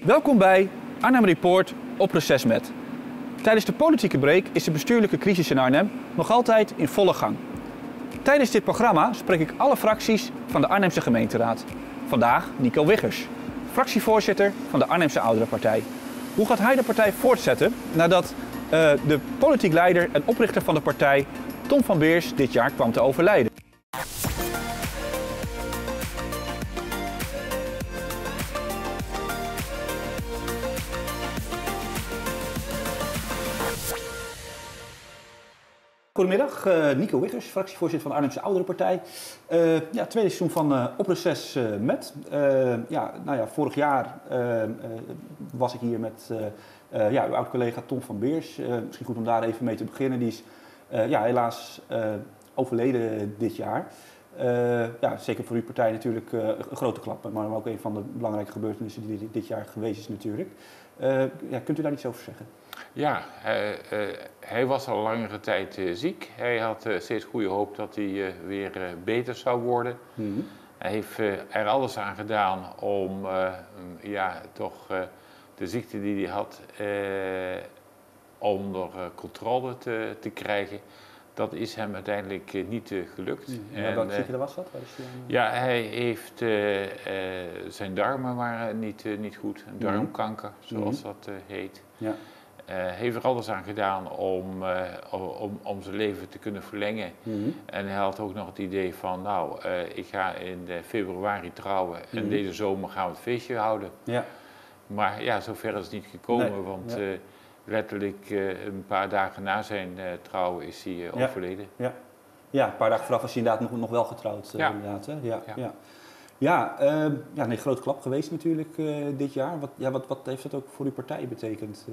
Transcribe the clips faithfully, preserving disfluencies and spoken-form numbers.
Welkom bij Arnhem Report op Reces met. Tijdens de politieke break is de bestuurlijke crisis in Arnhem nog altijd in volle gang. Tijdens dit programma spreek ik alle fracties van de Arnhemse gemeenteraad. Vandaag Nico Wiggers, fractievoorzitter van de Arnhemse Ouderenpartij. Hoe gaat hij de partij voortzetten nadat uh, de politiek leider en oprichter van de partij, Tom van Beers, dit jaar kwam te overlijden? Goedemiddag, uh, Nico Wiggers, fractievoorzitter van de Arnhemse Ouderenpartij. Uh, ja, tweede seizoen van uh, Op Reces uh, met. Uh, ja, nou ja, vorig jaar uh, uh, was ik hier met uh, uh, ja, uw oud-collega Tom van Beers. Uh, misschien goed om daar even mee te beginnen. Die is uh, ja, helaas uh, overleden dit jaar. Uh, ja, zeker voor uw partij natuurlijk uh, een grote klap, maar ook een van de belangrijke gebeurtenissen die dit jaar geweest is natuurlijk. Uh, ja, kunt u daar iets over zeggen? Ja, hij, uh, hij was al langere tijd uh, ziek. Hij had uh, steeds goede hoop dat hij uh, weer uh, beter zou worden. Mm-hmm. Hij heeft uh, er alles aan gedaan om uh, ja, toch uh, de ziekte die hij had uh, onder uh, controle te, te krijgen. Dat is hem uiteindelijk uh, niet uh, gelukt. Mm-hmm. En, welke ziekte was dat? Waar is die aan? Ja, hij heeft uh, uh, zijn darmen waren niet, uh, niet goed. Een darmkanker, mm-hmm. zoals mm-hmm. dat uh, heet. Ja. Hij uh, heeft er alles aan gedaan om, uh, om, om zijn leven te kunnen verlengen. Mm-hmm. En hij had ook nog het idee van, nou, uh, ik ga in februari trouwen en mm-hmm. deze zomer gaan we het feestje houden. Ja. Maar ja, zover is het niet gekomen, nee. want ja. uh, letterlijk uh, een paar dagen na zijn uh, trouwen is hij uh, ja. overleden. Ja. ja, een paar dagen vooraf was hij inderdaad nog, nog wel getrouwd. Uh, ja. Inderdaad, hè? Ja, ja. ja. Ja, uh, ja nee, grote klap geweest natuurlijk uh, dit jaar. Wat, ja, wat, wat heeft dat ook voor uw partij betekend? Uh,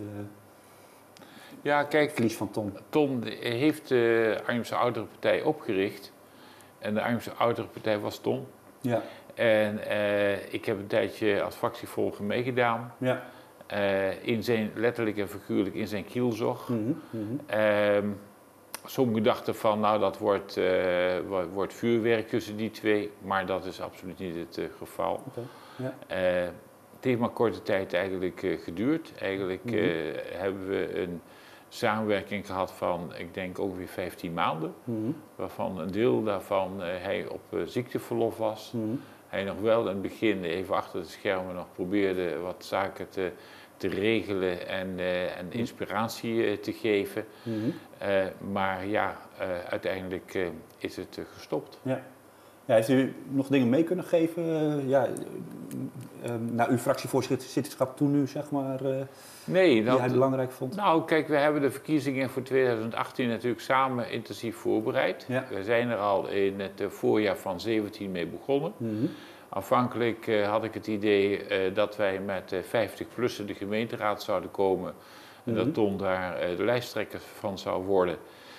Ja, kijk, verlies van Tom. Tom heeft de Arnhemse Ouderenpartij opgericht. En de Arnhemse Ouderenpartij was Tom. Ja. En uh, ik heb een tijdje als fractievolger meegedaan. Ja. Uh, in zijn, letterlijk en figuurlijk in zijn kielzog. Mm-hmm. Mm-hmm. Uh, sommigen dachten van, nou dat wordt, uh, wordt vuurwerk tussen die twee. Maar dat is absoluut niet het uh, geval. Okay. Ja. Uh, het heeft maar korte tijd eigenlijk uh, geduurd. Eigenlijk uh, mm-hmm. hebben we een samenwerking gehad van, ik denk ongeveer vijftien maanden. Mm-hmm. Waarvan een deel daarvan uh, hij op uh, ziekteverlof was. Mm-hmm. Hij nog wel in het begin even achter de schermen nog probeerde wat zaken te, te regelen en, uh, en inspiratie uh, te geven. Mm-hmm. Uh, maar ja, uh, uiteindelijk uh, is het uh, gestopt. Ja. Ja, heeft u nog dingen mee kunnen geven uh, ja, uh, naar uw fractievoorzitterschap toen nu, zeg maar, uh, nee, die dat, hij belangrijk vond? Nou, kijk, we hebben de verkiezingen voor twintig achttien natuurlijk samen intensief voorbereid. Ja. We zijn er al in het voorjaar van zeventien mee begonnen. Mm-hmm. Aanvankelijk uh, had ik het idee uh, dat wij met uh, vijftig-plussen de gemeenteraad zouden komen. Mm-hmm. En dat Tom daar uh, de lijsttrekker van zou worden.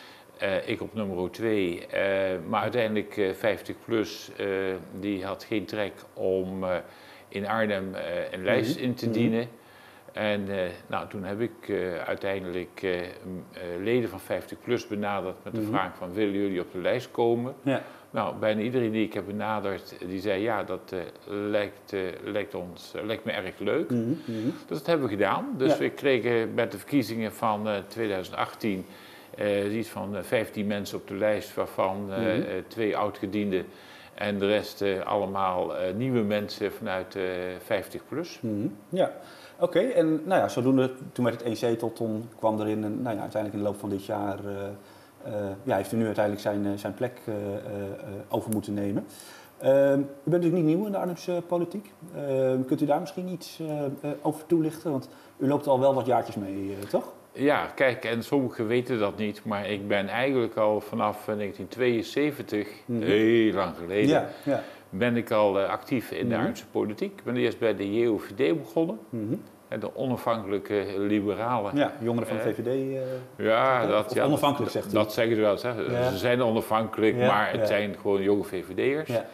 Uh, ik op nummer twee, uh, maar uiteindelijk uh, vijftig plus, uh, die had geen trek om uh, in Arnhem uh, een lijst mm-hmm. in te dienen. En uh, nou, toen heb ik uh, uiteindelijk uh, uh, leden van vijftig plus benaderd met de mm-hmm. vraag van, willen jullie op de lijst komen? Ja. Nou, bijna iedereen die ik heb benaderd, die zei ja, dat uh, lijkt, uh, lijkt, ons, uh, lijkt me erg leuk. Mm-hmm. Dus dat hebben we gedaan. Dus ja. we kregen met de verkiezingen van uh, twintig achttien... Uh, iets van uh, vijftien mensen op de lijst, waarvan uh, mm-hmm. uh, twee oud-gedienden en de rest uh, allemaal uh, nieuwe mensen vanuit uh, vijftig plus. Mm-hmm. Ja, oké. Okay. En nou ja, zodoende, toen werd het één zetel, Tom kwam erin en nou ja, uiteindelijk in de loop van dit jaar uh, uh, ja, heeft u nu uiteindelijk zijn, uh, zijn plek uh, uh, over moeten nemen. Uh, u bent natuurlijk niet nieuw in de Arnhemse politiek. Uh, kunt u daar misschien iets uh, uh, over toelichten? Want u loopt al wel wat jaartjes mee, uh, toch? Ja, kijk, en sommigen weten dat niet, maar ik ben eigenlijk al vanaf negentien tweeënzeventig, mm-hmm. heel lang geleden, ja, ja. ben ik al uh, actief in mm-hmm. de Arnhemse politiek. Ik ben eerst bij de J O V D begonnen, mm-hmm. de onafhankelijke liberalen. Ja, jongeren van de V V D. Uh, ja, dat, ja, onafhankelijk zegt u. Dat zeggen ze wel. Zeg. Ja. Ze zijn onafhankelijk, ja, maar het ja. zijn gewoon jonge V V D'ers. Ja.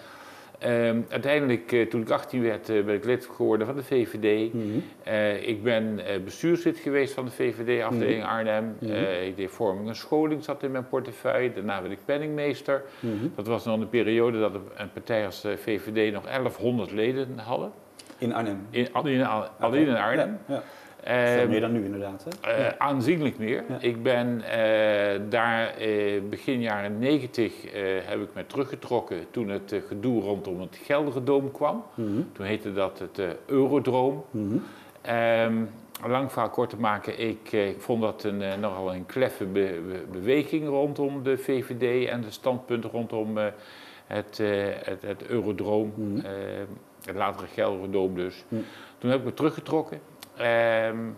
Um, uiteindelijk, uh, toen ik achttien werd, uh, ben ik lid geworden van de V V D. Mm-hmm. Uh, ik ben uh, bestuurslid geweest van de V V D-afdeling mm-hmm. Arnhem. Mm-hmm. Uh, ik deed vorming en scholing, zat in mijn portefeuille. Daarna werd ik penningmeester. Mm-hmm. Dat was nog een periode dat een partij als uh, V V D nog elfhonderd leden hadden. In Arnhem? In, alleen, alleen in Arnhem. Ja, ja. Veel meer dan nu inderdaad. Hè? Uh, ja. Aanzienlijk meer. Ja. Ik ben uh, daar uh, begin jaren negentig uh, heb ik me teruggetrokken toen het uh, gedoe rondom het Gelderdoom kwam. Mm-hmm. Toen heette dat het uh, Eurodroom. Mm-hmm. Um, lang verhaal kort te maken, ik, uh, ik vond dat een, uh, nogal een kleffe be- be- beweging rondom de V V D en de standpunten rondom uh, het, uh, het, het Eurodroom. Mm-hmm. Uh, het latere Gelderdoom dus. Mm-hmm. Toen heb ik me teruggetrokken. Um,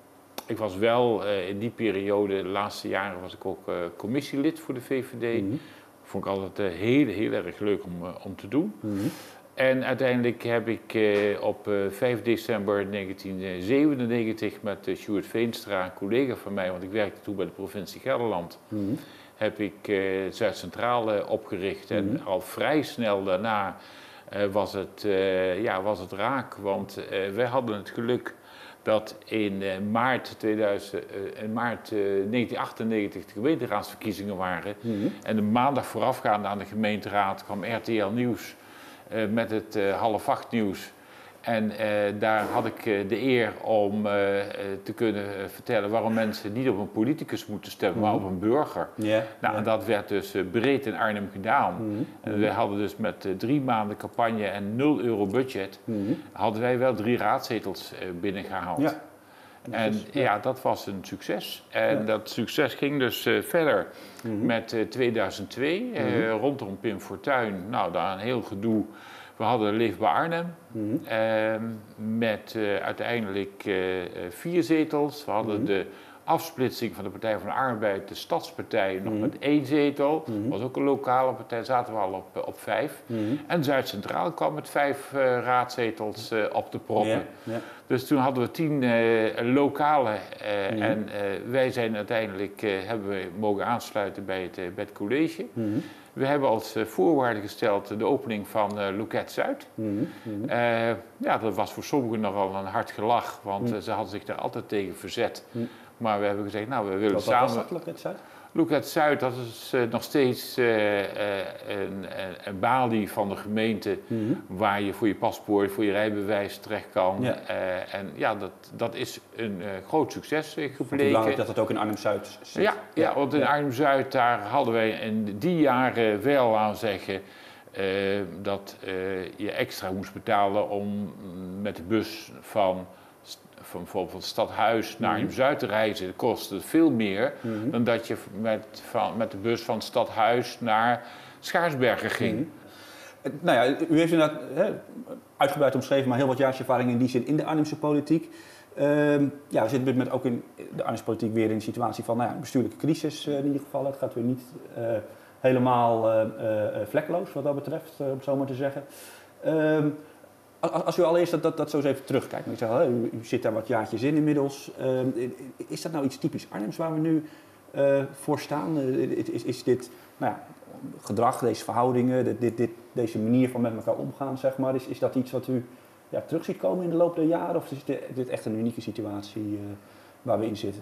ik was wel uh, in die periode, de laatste jaren, was ik ook uh, commissielid voor de V V D. Mm-hmm. Vond ik altijd uh, heel, heel erg leuk om, uh, om te doen. Mm-hmm. En uiteindelijk heb ik uh, op uh, vijf december negentien zevenennegentig met uh, Sjoerd Veenstra, een collega van mij, want ik werkte toen bij de provincie Gelderland, mm-hmm. heb ik uh, Zuid-Centraal uh, opgericht. Mm-hmm. En al vrij snel daarna uh, was, het, uh, ja, was het raak, want uh, wij hadden het geluk dat in uh, maart, tweeduizend, uh, in maart uh, negentien achtennegentig de gemeenteraadsverkiezingen waren. Mm-hmm. En de maandag voorafgaande aan de gemeenteraad kwam R T L Nieuws uh, met het uh, half acht nieuws. En uh, daar had ik uh, de eer om uh, te kunnen uh, vertellen waarom mensen niet op een politicus moeten stemmen, mm-hmm. maar op een burger. Yeah, nou, yeah. En dat werd dus uh, breed in Arnhem gedaan. Mm-hmm. En we hadden dus met uh, drie maanden campagne en nul euro budget, mm-hmm. hadden wij wel drie raadzetels uh, binnengehaald. Ja. En dus, ja. ja, dat was een succes. En ja. dat succes ging dus uh, verder mm-hmm. met uh, tweeduizend twee, mm-hmm. uh, rondom Pim Fortuyn. Nou, daar een heel gedoe. We hadden Leefbaar Arnhem mm-hmm. uh, met uh, uiteindelijk uh, vier zetels. We hadden mm-hmm. de afsplitsing van de Partij van de Arbeid, de Stadspartij, nog mm-hmm. met één zetel. Dat mm-hmm. was ook een lokale partij, zaten we al op, op vijf. Mm-hmm. En Zuid-Centraal kwam met vijf uh, raadzetels uh, op de proppen. Yeah. Yeah. Dus toen hadden we tien uh, lokale uh, mm-hmm. en uh, wij zijn uiteindelijk, uh, hebben we mogen aansluiten bij het, uh, bij het college. Mm-hmm. We hebben als uh, voorwaarde gesteld de opening van uh, Loket Zuid. Mm-hmm. Uh, ja, dat was voor sommigen nogal een hard gelach, want mm-hmm. uh, ze hadden zich daar altijd tegen verzet. Mm-hmm. Maar we hebben gezegd, nou, we willen Wat samen... Wat was dat, Loket Zuid? Loket Zuid, dat is uh, nog steeds uh, uh, een, een balie van de gemeente, mm-hmm. waar je voor je paspoort, voor je rijbewijs terecht kan. Ja. Uh, en ja, dat, dat is een uh, groot succes uh, gebleken. Het belangrijk dat het ook in Arnhem-Zuid zit. Ja, ja, ja, want in ja. Arnhem-Zuid, daar hadden wij in die jaren wel aan zeggen uh, dat uh, je extra moest betalen om met de bus van... van bijvoorbeeld het Stadhuis naar mm-hmm. Zuid te reizen, dat kostte veel meer mm-hmm. dan dat je met, van, met de bus van het Stadhuis naar Schaarsbergen ging. Mm-hmm. Nou ja, u heeft inderdaad hè, uitgebreid omschreven, maar heel wat jaarservaring in die zin in de Arnhemse politiek. Uh, ja, we zitten met ook in de Arnhemse politiek weer in een situatie van nou ja, bestuurlijke crisis uh, in ieder geval. Het gaat weer niet uh, helemaal uh, uh, vlekkeloos wat dat betreft, uh, om het zo maar te zeggen. Uh, Als u allereerst dat, dat, dat zo eens even terugkijkt, ik zeg, hè, u, u zit daar wat jaartjes in inmiddels. Uh, is dat nou iets typisch Arnhems waar we nu uh, voor staan? Uh, is, is dit nou ja, gedrag, deze verhoudingen, dit, dit, deze manier van met elkaar omgaan, zeg maar, is, is dat iets wat u ja, terug ziet komen in de loop der jaren? Of is dit, dit echt een unieke situatie uh, waar we in zitten?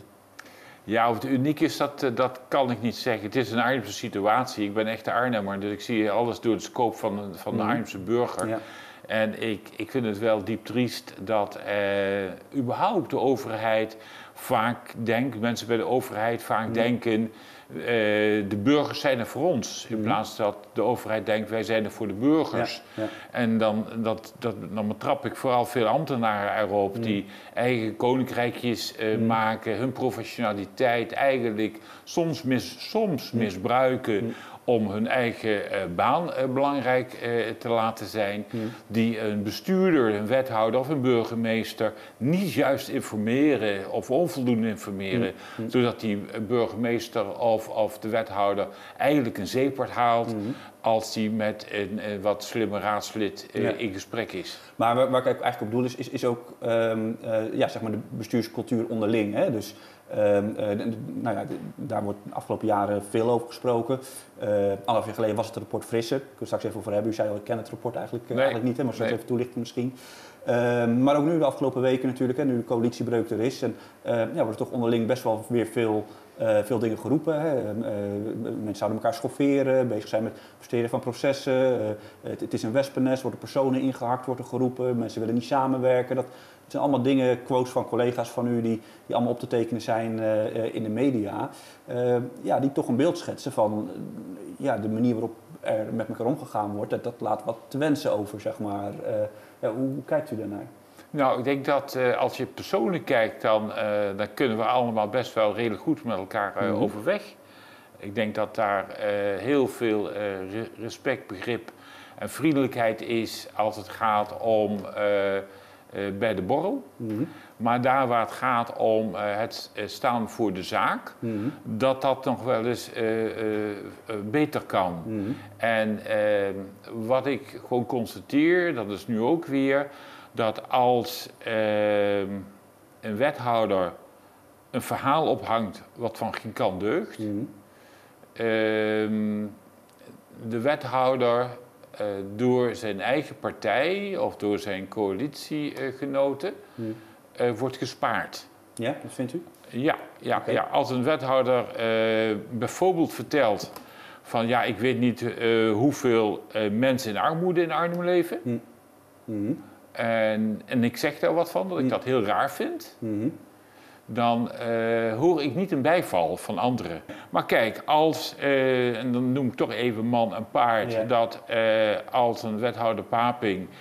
Ja, of het uniek is, dat, dat kan ik niet zeggen. Het is een Arnhemse situatie. Ik ben echt de Arnhemmer, dus ik zie alles door het scope van, van de Arnhemse burger. Ja. En ik, ik vind het wel diep triest dat uh, überhaupt de overheid vaak denkt, mensen bij de overheid vaak mm. denken, uh, de burgers zijn er voor ons. In mm. plaats dat de overheid denkt, wij zijn er voor de burgers. Ja, ja. En dan, dat, dat, dan betrap ik vooral veel ambtenaren erop mm. die eigen koninkrijkjes uh, mm. maken, hun professionaliteit eigenlijk soms, mis, soms mm. misbruiken. Mm. om hun eigen uh, baan uh, belangrijk uh, te laten zijn, mm. die een bestuurder, een wethouder of een burgemeester niet juist informeren of onvoldoende informeren, mm. zodat die burgemeester of, of de wethouder eigenlijk een zeepert haalt mm. als die met een, een wat slimmer raadslid uh, ja. in gesprek is. Maar waar, waar ik eigenlijk op doel is, is, is ook um, uh, ja, zeg maar de bestuurscultuur onderling. Hè? Dus Um, uh, nou ja, daar wordt de afgelopen jaren veel over gesproken. Uh, anderhalf jaar geleden was het rapport Frisse. Ik wil het straks even over hebben. U zei al, ik ken het rapport eigenlijk, uh, nee, eigenlijk niet, hè, maar straks nee. even toelichten misschien. Uh, maar ook nu de afgelopen weken natuurlijk, hè, nu de coalitiebreuk er is. En uh, ja, wordt er toch onderling best wel weer veel, uh, veel dingen geroepen. Hè. Uh, mensen zouden elkaar schofferen, bezig zijn met versteren van processen. Uh, het, het is een wespennest, worden personen ingehakt, wordt er geroepen. Mensen willen niet samenwerken. Dat, het zijn allemaal dingen, quotes van collega's van u, die, die allemaal op te tekenen zijn uh, in de media. Uh, ja, die toch een beeld schetsen van uh, ja, de manier waarop er met elkaar omgegaan wordt. Dat, dat laat wat te wensen over, zeg maar. Uh, ja, hoe, hoe kijkt u daarnaar? Nou, ik denk dat uh, als je persoonlijk kijkt, dan, uh, dan kunnen we allemaal best wel redelijk goed met elkaar uh, mm-hmm. overweg. Ik denk dat daar uh, heel veel uh, respect, begrip en vriendelijkheid is als het gaat om uh, uh, bij de borrel. Mm-hmm. Maar daar waar het gaat om uh, het uh, staan voor de zaak, mm-hmm. dat dat nog wel eens uh, uh, uh, beter kan. Mm-hmm. En uh, wat ik gewoon constateer, dat is nu ook weer, dat als uh, een wethouder een verhaal ophangt wat van geen kant deugt, mm-hmm. uh, de wethouder uh, door zijn eigen partij of door zijn coalitiegenoten mm. uh, wordt gespaard. Ja, dat vindt u? Ja, ja, okay. ja. Als een wethouder uh, bijvoorbeeld vertelt van ja, ik weet niet uh, hoeveel uh, mensen in armoede in Arnhem leven. Mm. Mm-hmm. En, en ik zeg daar wat van, dat ik dat heel raar vind. Mm-hmm. Dan uh, hoor ik niet een bijval van anderen. Maar kijk, als, uh, en dan noem ik toch even man en paard, ja. dat uh, als een wethouder Paping uh,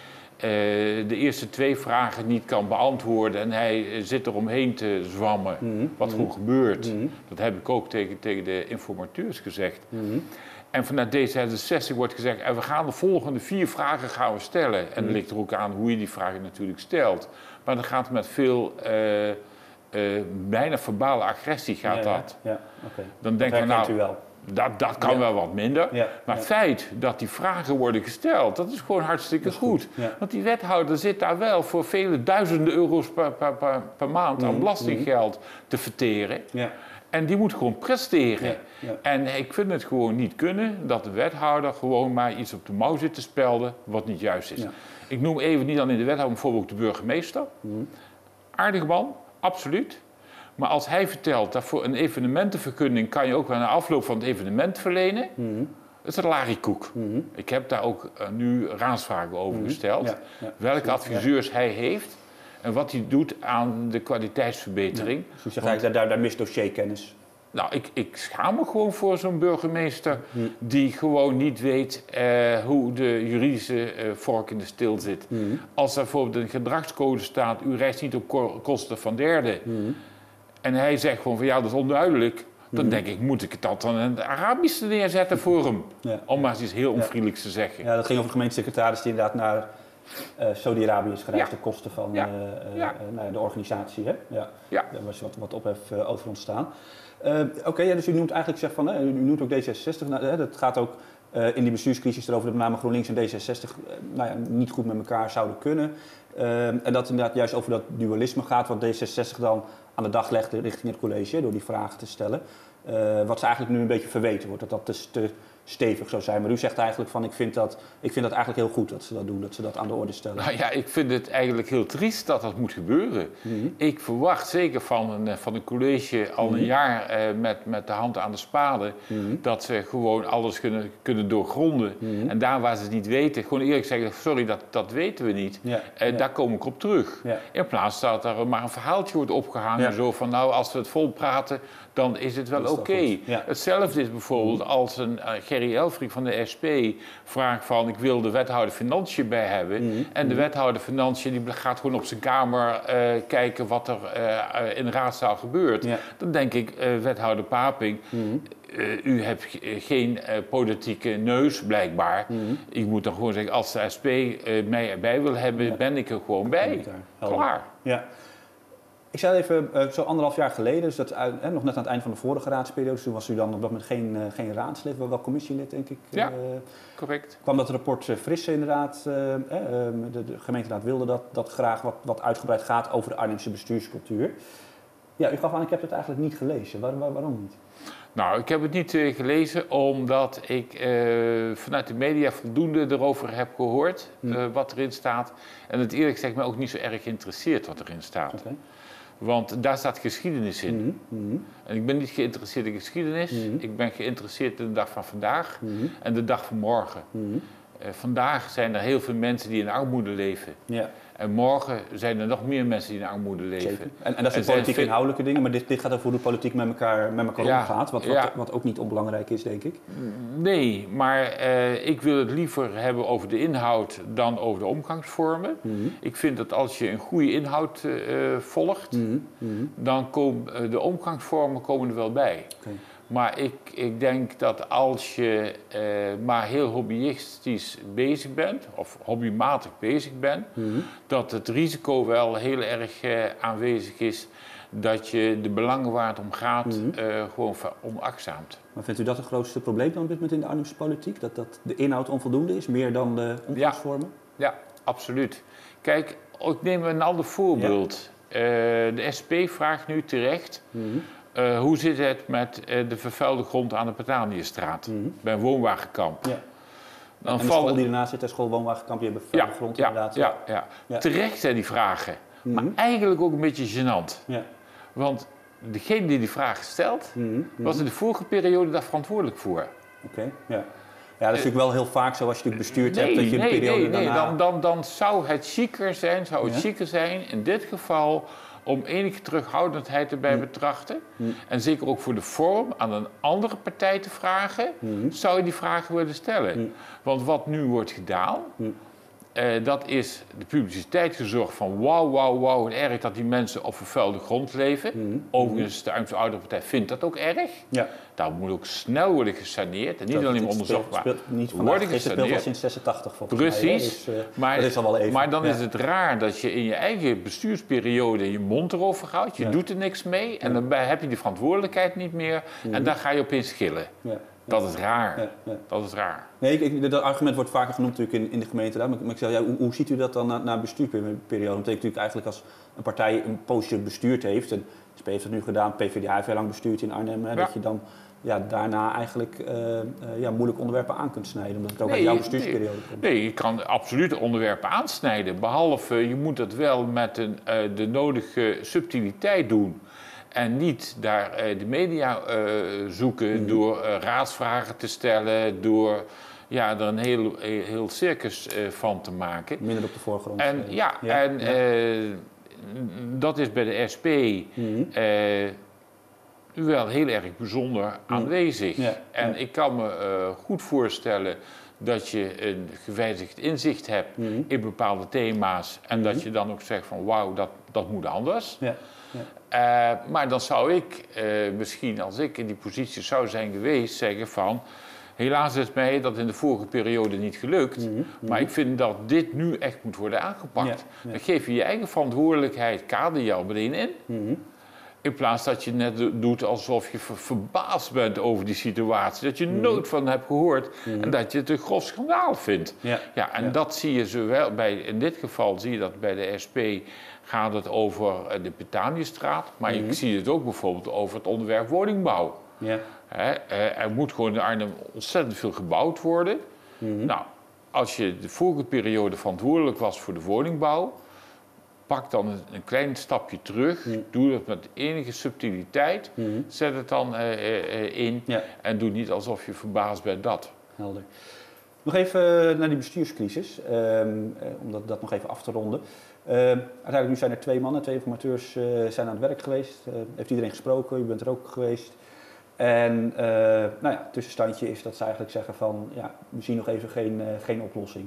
de eerste twee vragen niet kan beantwoorden en hij uh, zit er omheen te zwammen, mm-hmm. wat gewoon mm-hmm. gebeurt. Mm-hmm. Dat heb ik ook tegen, tegen de informateurs gezegd. Mm-hmm. En vanuit D zesenzestig wordt gezegd, en we gaan de volgende vier vragen gaan we stellen. En mm-hmm. dan ligt er ook aan hoe je die vragen natuurlijk stelt. Maar dan gaat het met veel, uh, uh, bijna verbale agressie gaat ja, dat. Ja, ja. Okay. Dan denk je nou, wel. dat, dat kan ja. wel wat minder. Ja, maar het ja. feit dat die vragen worden gesteld, dat is gewoon hartstikke is goed. goed. Ja. Want die wethouder zit daar wel voor vele duizenden euro's per, per, per, per maand mm-hmm. aan belastinggeld te verteren. Ja. En die moet gewoon presteren. Ja, ja. En ik vind het gewoon niet kunnen dat de wethouder gewoon maar iets op de mouw zit te spelden wat niet juist is. Ja. Ik noem even niet dan in de wethouder bijvoorbeeld de burgemeester. Mm. Aardige man, absoluut. Maar als hij vertelt dat voor een evenementenvergunning kan je ook wel na afloop van het evenement verlenen, mm. dat is een lariekoek. Mm. Ik heb daar ook uh, nu raadsvragen over mm. gesteld. Ja, ja. Welke adviseurs ja. hij heeft. En wat hij doet aan de kwaliteitsverbetering. Ja, dus je zegt, daar, daar, daar mist dossierkennis. Nou, ik, ik schaam me gewoon voor zo'n burgemeester hm. die gewoon niet weet uh, hoe de juridische uh, vork in de steel zit. Hm. Als er bijvoorbeeld in een gedragscode staat, u reist niet op ko- kosten van derden. Hm. En hij zegt gewoon van ja, dat is onduidelijk. Dan hm. denk ik, moet ik het dat dan in het Arabische neerzetten voor hem? Ja. Om maar eens iets heel onvriendelijks ja. te zeggen. Ja, dat ging over de gemeentesecretaris die inderdaad naar Uh, Saudi-Arabië is gereisd ja. ten koste van ja. uh, uh, ja. uh, nou ja, de organisatie. Hè? Ja. Ja. Daar was wat, wat ophef uh, over ontstaan. Uh, Oké, okay, ja, dus u noemt eigenlijk zeg van, uh, u noemt ook D zesenzestig. Nou, uh, dat gaat ook uh, in die bestuurscrisis erover dat met name GroenLinks en D zesenzestig uh, nou ja, niet goed met elkaar zouden kunnen. Uh, en dat inderdaad juist over dat dualisme gaat, wat D zesenzestig dan aan de dag legt richting het college, door die vragen te stellen. Uh, wat ze eigenlijk nu een beetje verweten wordt, dat dat te, te stevig zou zijn. Maar u zegt eigenlijk van, ik vind, dat, ik vind dat eigenlijk heel goed dat ze dat doen, dat ze dat aan de orde stellen. Nou ja, ik vind het eigenlijk heel triest dat dat moet gebeuren. Mm-hmm. Ik verwacht zeker van een, van een college al mm-hmm. een jaar uh, met, met de hand aan de spade, mm-hmm. dat ze gewoon alles kunnen, kunnen doorgronden. Mm-hmm. En daar waar ze het niet weten, gewoon eerlijk zeggen, sorry, dat, dat weten we niet. Ja, uh, ja. Daar kom ik op terug. Ja. In plaats dat er maar een verhaaltje wordt opgehangen, ja. zo van nou, als we het vol praten, dan is het wel oké. Okay. Ja. Hetzelfde is bijvoorbeeld mm-hmm. als een uh, Gerry Elfrink van de S P vraagt van ik wil de wethouder Financiën bij hebben. Mm-hmm. En de wethouder Financiën die gaat gewoon op zijn kamer uh, kijken wat er uh, in de raadzaal gebeurt. Ja. Dan denk ik, uh, wethouder Paping, mm-hmm. uh, u hebt g- geen uh, politieke neus blijkbaar. Mm-hmm. Ik moet dan gewoon zeggen, als de S P uh, mij erbij wil hebben, ja. ben ik er gewoon bij. Klaar. Ja. Ik zei even, uh, zo anderhalf jaar geleden, dus dat, uh, nog net aan het eind van de vorige raadsperiode, toen was u dan op dat moment geen, uh, geen raadslid, maar wel commissielid, denk ik. Ja, uh, correct. Kwam dat rapport uh, Frisse inderdaad, uh, uh, de, de gemeenteraad wilde dat, dat graag wat, wat uitgebreid gaat over de Arnhemse bestuurscultuur. Ja, u gaf aan, ik heb het eigenlijk niet gelezen. Waar, waar, waarom niet? Nou, ik heb het niet uh, gelezen omdat ik uh, vanuit de media voldoende erover heb gehoord uh, hmm. wat erin staat. En het eerlijk gezegd me ook niet zo erg geïnteresseerd wat erin staat. Okay. Want daar staat geschiedenis in. Mm-hmm. Mm-hmm. En ik ben niet geïnteresseerd in geschiedenis. Mm-hmm. Ik ben geïnteresseerd in de dag van vandaag mm-hmm. en de dag van morgen. Mm-hmm. Uh, vandaag zijn er heel veel mensen die in armoede leven. Yeah. En morgen zijn er nog meer mensen die in armoede leven. Zeker. En, en dat zijn politiek veel... inhoudelijke dingen, maar dit, dit gaat over hoe de politiek met elkaar, met elkaar ja, omgaat. Wat, wat, ja. wat ook niet onbelangrijk is, denk ik. Nee, maar uh, ik wil het liever hebben over de inhoud dan over de omgangsvormen. Mm-hmm. Ik vind dat als je een goede inhoud uh, volgt, mm-hmm. Mm-hmm. dan komen uh, de omgangsvormen komen er wel bij. Okay. Maar ik, ik denk dat als je uh, maar heel hobbyistisch bezig bent, of hobbymatig bezig bent, mm-hmm. dat het risico wel heel erg uh, aanwezig is dat je de belangen waar het om gaat mm-hmm. uh, gewoon onachtzaamt. Maar vindt u dat het grootste probleem dan op dit moment in de Arnhemse politiek? Dat, dat de inhoud onvoldoende is, meer dan de omgangsvormen? Ja, ja, absoluut. Kijk, ik neem een ander voorbeeld. Ja. Uh, de S P vraagt nu terecht... Mm-hmm. Uh, hoe zit het met uh, de vervuilde grond aan de Pataniëstraat, mm-hmm. bij een woonwagenkamp? Ja. Dan en de vallen... school die ernaast zit, de school woonwagenkamp, die hebben vervuilde ja, grond ja, inderdaad. Ja, ja. Ja. Terecht zijn die vragen, mm-hmm. maar eigenlijk ook een beetje gênant. Ja. Want degene die die vraag stelt, mm-hmm. was in de vorige periode daar verantwoordelijk voor. Oké, okay. ja. Ja, dat is natuurlijk wel heel vaak zo als je het bestuurd nee, hebt, dat je een nee, periode nee, daarna... Nee, dan, dan, dan zou het chiquer zijn, zou het ja. chiquer zijn, in dit geval... om enige terughoudendheid erbij mm. betrachten. Mm. En zeker ook voor de vorm aan een andere partij te vragen... Mm. zou je die vragen willen stellen. Mm. Want wat nu wordt gedaan... Mm. Uh, dat is de publiciteit gezorgd van wauw, wauw, wauw... en erg dat die mensen op vervuilde grond leven. Mm. Overigens, de Arnhemse Ouderenpartij vindt dat ook erg. Ja. Daar moet ook snel worden gesaneerd. En niet dat alleen onderzocht, maar niet worden gesaneerd. Het speelt al sinds zesentachtig volgens Precies. mij. Precies. Dus, uh, maar, dat is al wel even. Maar dan ja. is het raar dat je in je eigen bestuursperiode je mond erover houdt. Je ja. doet er niks mee. En ja. dan heb je die verantwoordelijkheid niet meer. Mm. En dan ga je opeens schillen. Ja. Dat is raar. Ja, ja. Dat is raar. Nee, ik, ik, dat argument wordt vaker genoemd natuurlijk in, in de gemeenteraad. Maar, maar ik zeg, ja, hoe, hoe ziet u dat dan na, na een bestuursperiode? Dat betekent natuurlijk eigenlijk als een partij een poosje bestuurd heeft. En S P heeft het nu gedaan, P V D A heeft heel lang bestuurd in Arnhem. Hè, ja. Dat je dan ja, daarna eigenlijk uh, uh, ja, moeilijke onderwerpen aan kunt snijden. Omdat het ook nee, uit jouw bestuursperiode nee, komt. Nee, je kan absoluut onderwerpen aansnijden. Behalve je moet dat wel met een, uh, de nodige subtiliteit doen. En niet daar uh, de media uh, zoeken mm. door uh, raadsvragen te stellen, door ja, er een heel, heel circus uh, van te maken. Minder op de voorgrond. En, uh, ja, ja, en ja. Uh, dat is bij de S P mm. uh, wel heel erg bijzonder mm. aanwezig. Ja, en ja. ik kan me uh, goed voorstellen dat je een gewijzigd inzicht hebt mm. in bepaalde thema's. En mm. dat je dan ook zegt van wauw, dat, dat moet anders. Ja. Ja. Uh, maar dan zou ik uh, misschien, als ik in die positie zou zijn geweest, zeggen van... helaas is mij dat in de vorige periode niet gelukt. Mm-hmm. Mm-hmm. Maar ik vind dat dit nu echt moet worden aangepakt. Ja. Ja. Dan geef je je eigen verantwoordelijkheid, kader je al meteen in. Mm-hmm. In plaats dat je net doet alsof je ver- verbaasd bent over die situatie. Dat je mm-hmm. nooit van hebt gehoord mm-hmm. en dat je het een grof schandaal vindt. Ja. Ja, en ja. dat zie je zowel bij, in dit geval zie je dat bij de S P... gaat het over de Pataniëstraat, maar mm-hmm. ik zie het ook bijvoorbeeld over het onderwerp woningbouw. Ja. He, er moet gewoon in Arnhem ontzettend veel gebouwd worden. Mm-hmm. Nou, als je de vorige periode verantwoordelijk was voor de woningbouw, pak dan een, een klein stapje terug, mm-hmm. doe dat met enige subtiliteit, mm-hmm. zet het dan uh, uh, in ja. en doe niet alsof je verbaasd bent dat. Helder. Nog even naar die bestuurscrisis, um, om dat, dat nog even af te ronden. Uh, uiteindelijk nu zijn er twee mannen, twee informateurs uh, zijn aan het werk geweest. Uh, heeft iedereen gesproken, u bent er ook geweest. En uh, nou ja, tussenstandje is dat ze eigenlijk zeggen van, ja, we zien nog even geen, uh, geen oplossing.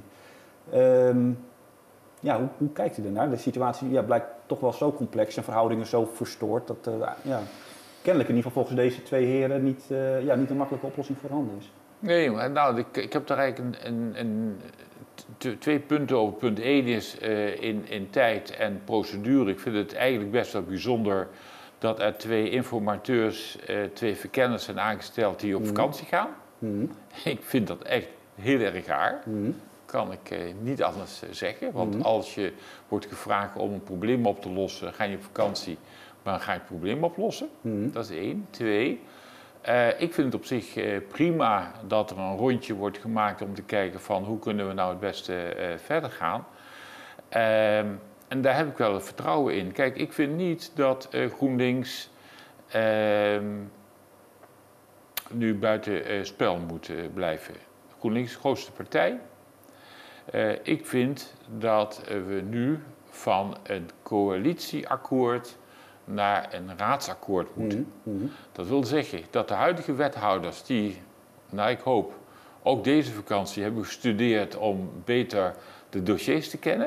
Um, ja, hoe, hoe kijkt u ernaar? De situatie ja, blijkt toch wel zo complex en verhoudingen zo verstoord dat uh, ja, kennelijk in ieder geval volgens deze twee heren niet, uh, ja, niet een makkelijke oplossing voorhanden is. Nee, maar nou, ik, ik heb daar eigenlijk een, een, een, t- twee punten over. Punt één is uh, in, in tijd en procedure. Ik vind het eigenlijk best wel bijzonder dat er twee informateurs, uh, twee verkenners zijn aangesteld die op mm. vakantie gaan. Mm. Ik vind dat echt heel erg raar. Mm. Kan ik uh, niet anders uh, zeggen. Want mm. als je wordt gevraagd om een probleem op te lossen, ga je op vakantie, maar dan ga je het probleem oplossen. Mm. Dat is één. Twee. Uh, ik vind het op zich uh, prima dat er een rondje wordt gemaakt om te kijken van hoe kunnen we nou het beste uh, verder gaan. Uh, en daar heb ik wel vertrouwen in. Kijk, ik vind niet dat uh, GroenLinks uh, nu buiten uh, spel moet uh, blijven. GroenLinks is de grootste partij. Uh, ik vind dat uh, we nu van een coalitieakkoord naar een raadsakkoord moeten. Mm-hmm. Dat wil zeggen dat de huidige wethouders die, nou ik hoop, ook deze vakantie hebben gestudeerd om beter de dossiers te kennen.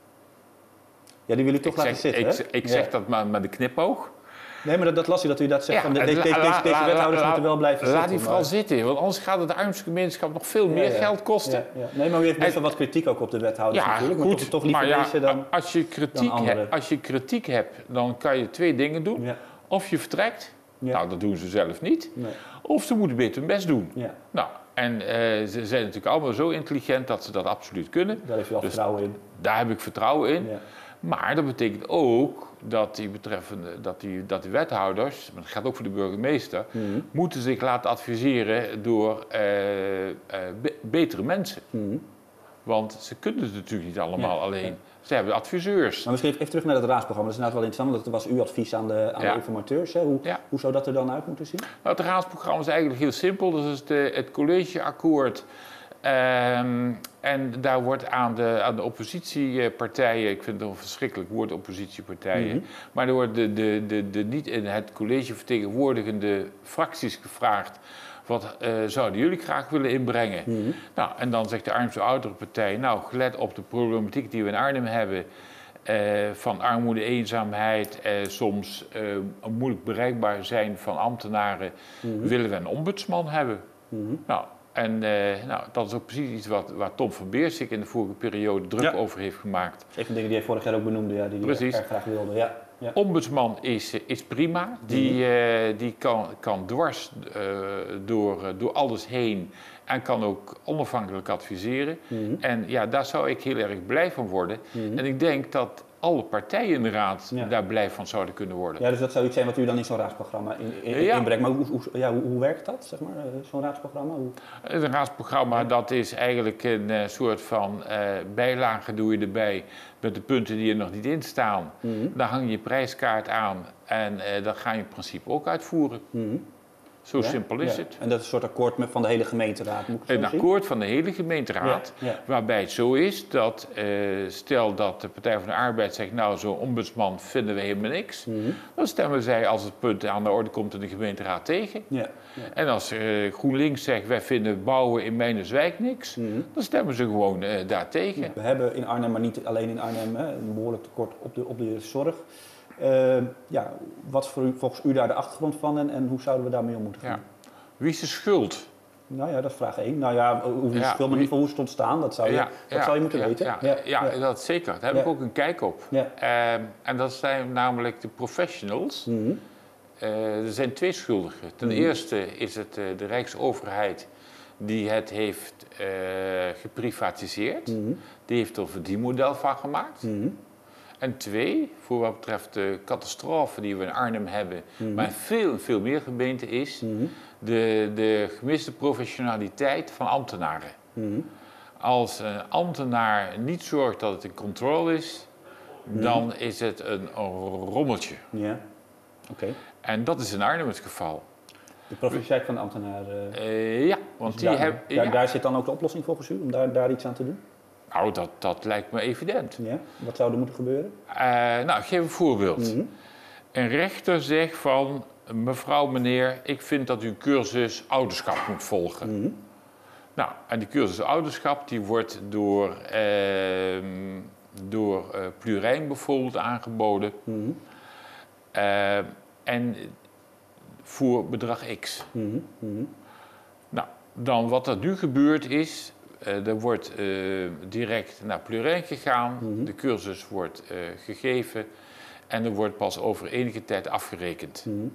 Ja, die wil u toch ik laten zeg, zitten, Ik, ik ja. zeg dat maar met een knipoog. Nee, maar dat, dat las je dat u dat zegt. Ja, van de, deze, deze, deze, deze wethouders la, moeten wel blijven laat zitten. Laat die vooral maar. zitten, want anders gaat het de Arnhemse gemeenschap nog veel meer ja, ja. geld kosten. Ja, ja. Nee, maar u heeft best wel wat kritiek ook op de wethouders ja, natuurlijk. Maar goed, toch, toch liever maar ja, deze dan als je, kritiek dan hebt, als je kritiek hebt, dan kan je twee dingen doen. Ja. Of je vertrekt, ja. nou dat doen ze zelf niet. Nee. Of ze moeten beter hun best doen. Ja. Nou, en uh, ze zijn natuurlijk allemaal zo intelligent dat ze dat absoluut kunnen. Daar heeft u al dus vertrouwen in. Daar heb ik vertrouwen in. Ja. Maar dat betekent ook dat die betreffende, dat die, dat die wethouders, maar dat geldt ook voor de burgemeester, mm-hmm. moeten zich laten adviseren door uh, uh, be- betere mensen. Mm-hmm. Want ze kunnen het natuurlijk niet allemaal ja, alleen. Ja. Ze hebben adviseurs. Maar misschien even terug naar het raadsprogramma. Dat is inderdaad wel interessant. Dat was uw advies aan de, aan ja. de informateurs. Hè? Hoe, ja. hoe zou dat er dan uit moeten zien? Nou, het raadsprogramma is eigenlijk heel simpel. Dat is de, het collegeakkoord. Um, en daar wordt aan de, aan de oppositiepartijen, ik vind het een verschrikkelijk woord, oppositiepartijen, mm-hmm. maar er worden de, de, de, de niet in het college vertegenwoordigende fracties gevraagd. Wat uh, zouden jullie graag willen inbrengen? Mm-hmm. Nou, en dan zegt de Arnhemse Ouderenpartij, nou, gelet op de problematiek die we in Arnhem hebben, uh, van armoede, eenzaamheid, uh, soms uh, moeilijk bereikbaar zijn van ambtenaren, mm-hmm. willen we een ombudsman hebben. Mm-hmm. Nou, En uh, nou, dat is ook precies iets wat, waar Tom van Beersik in de vorige periode druk ja. over heeft gemaakt. Dat is een van de dingen die hij vorig jaar ook benoemde, ja, die hij erg graag wilde. Ja. Ja. Ombudsman is, is prima. Die, mm-hmm. uh, die kan, kan dwars uh, door, uh, door alles heen en kan ook onafhankelijk adviseren. Mm-hmm. En ja, daar zou ik heel erg blij van worden. Mm-hmm. En ik denk dat alle partijen in de raad ja. daar blij van zouden kunnen worden. Ja, dus dat zou iets zijn wat u dan in zo'n raadsprogramma in, in, ja. inbrengt. Maar hoe, hoe, ja, hoe, hoe werkt dat, zeg maar, zo'n raadsprogramma? Hoe... Een raadsprogramma, dat is eigenlijk een uh, soort van uh, bijlage doe je erbij met de punten die er nog niet in staan. Mm-hmm. Daar hang je je prijskaart aan en uh, dat ga je in principe ook uitvoeren. Mm-hmm. Zo ja? simpel is ja. het. En dat is een soort akkoord met, van de hele gemeenteraad, moet ik Een zo zien? akkoord van de hele gemeenteraad, ja. Ja. waarbij het zo is dat, uh, stel dat de Partij van de Arbeid zegt, nou zo'n ombudsman vinden we helemaal niks. Mm-hmm. Dan stemmen zij als het punt aan de orde komt in de gemeenteraad tegen. Ja. Ja. En als uh, GroenLinks zegt, wij vinden bouwen in Meinerswijk niks, mm-hmm. dan stemmen ze gewoon uh, daar tegen. Ja. We hebben in Arnhem, maar niet alleen in Arnhem, hè, een behoorlijk tekort op de, op de zorg. Uh, ja, wat is voor u, volgens u daar de achtergrond van en, en hoe zouden we daarmee om moeten gaan? Ja. Wie is de schuld? Nou ja, dat is vraag één. Nou ja, hoe is ja, schuld, maar in ieder geval hoe het ontstaan, dat zou je, ja, dat ja, zou je moeten ja, weten. Ja, ja, ja, ja, dat zeker. Daar heb ja. ik ook een kijk op. Ja. Uh, en dat zijn namelijk de professionals. Mm-hmm. Uh, er zijn twee schuldigen. Ten mm-hmm. eerste is het uh, de Rijksoverheid die het heeft uh, geprivatiseerd. Mm-hmm. Die heeft er een verdienmodel van gemaakt. Mm-hmm. En twee, voor wat betreft de catastrofe die we in Arnhem hebben, mm-hmm. maar veel, veel meer gemeenten is, mm-hmm. de, de gemiste professionaliteit van ambtenaren. Mm-hmm. Als een ambtenaar niet zorgt dat het in controle is, mm-hmm. dan is het een, een rommeltje. Ja, oké. Okay. En dat is in Arnhem het geval. De professionaliteit van de ambtenaar? Uh, uh, ja, want dus die daar, hebben... Daar, ja. daar zit dan ook de oplossing volgens u, om daar, daar iets aan te doen? Nou, dat, dat lijkt me evident. Ja? Wat zou er moeten gebeuren? Uh, nou, ik geef een voorbeeld. Mm-hmm. Een rechter zegt van, mevrouw, meneer, ik vind dat u een cursus ouderschap moet volgen. Mm-hmm. Nou, en die cursus ouderschap die wordt door, uh, door uh, Plurijn bijvoorbeeld aangeboden. Mm-hmm. Uh, en voor bedrag X. Mm-hmm. Mm-hmm. Nou, dan wat er nu gebeurt is... Uh, er wordt uh, direct naar Plurijn gegaan, mm-hmm. de cursus wordt uh, gegeven en er wordt pas over enige tijd afgerekend. Mm-hmm.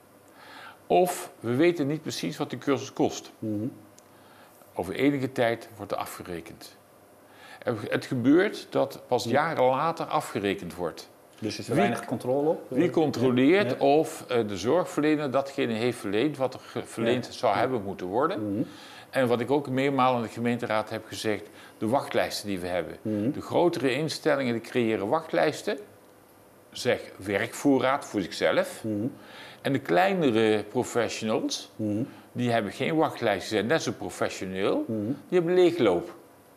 Of we weten niet precies wat de cursus kost. Mm-hmm. Over enige tijd wordt er afgerekend. Het gebeurt dat pas jaren later afgerekend wordt. Dus is er weinig controle op? Wie controleert ja. of uh, de zorgverlener datgene heeft verleend wat er verleend ja. zou ja. hebben moeten worden? Mm-hmm. En wat ik ook meermalen in de gemeenteraad heb gezegd, de wachtlijsten die we hebben. Mm-hmm. De grotere instellingen die creëren wachtlijsten, zeg werkvoorraad voor zichzelf. Mm-hmm. En de kleinere professionals, mm-hmm. die hebben geen wachtlijsten, die zijn net zo professioneel, mm-hmm. die hebben leegloop.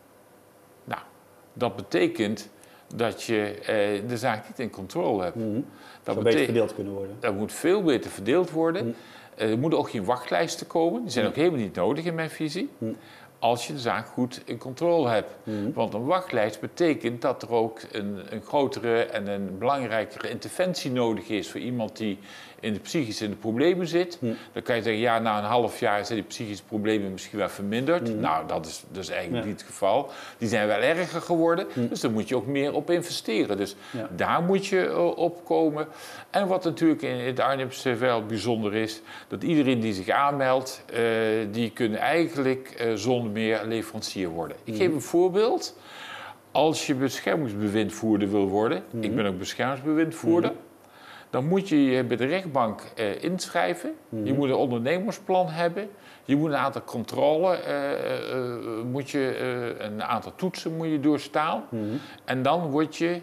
Nou, dat betekent dat je eh, de zaak niet in controle hebt. Mm-hmm. Dat moet beter verdeeld kunnen worden. Dat moet veel beter verdeeld worden. Mm-hmm. Uh, er moeten ook geen wachtlijsten komen. Die zijn mm-hmm. ook helemaal niet nodig in mijn visie. Mm-hmm. Als je de zaak goed in controle hebt. Mm-hmm. Want een wachtlijst betekent dat er ook een, een grotere en een belangrijkere interventie nodig is voor iemand die in de psychische in de problemen zit. Mm. Dan kan je zeggen, ja, na een half jaar zijn die psychische problemen misschien wel verminderd. Mm. Nou, dat is, dat is eigenlijk ja. niet het geval. Die zijn wel erger geworden, mm. dus daar moet je ook meer op investeren. Dus ja. daar moet je uh, op komen. En wat natuurlijk in het Arnhemse wel bijzonder is, dat iedereen die zich aanmeldt, uh, die kunnen eigenlijk uh, zonder meer leverancier worden. Mm. Ik geef een voorbeeld. Als je beschermingsbewindvoerder wil worden, mm. ik ben ook beschermingsbewindvoerder, mm. dan moet je je bij de rechtbank uh, inschrijven. Mm-hmm. Je moet een ondernemersplan hebben. Je moet een aantal controle, uh, uh, moet je, uh, een aantal toetsen moet je doorstaan. Mm-hmm. En dan word je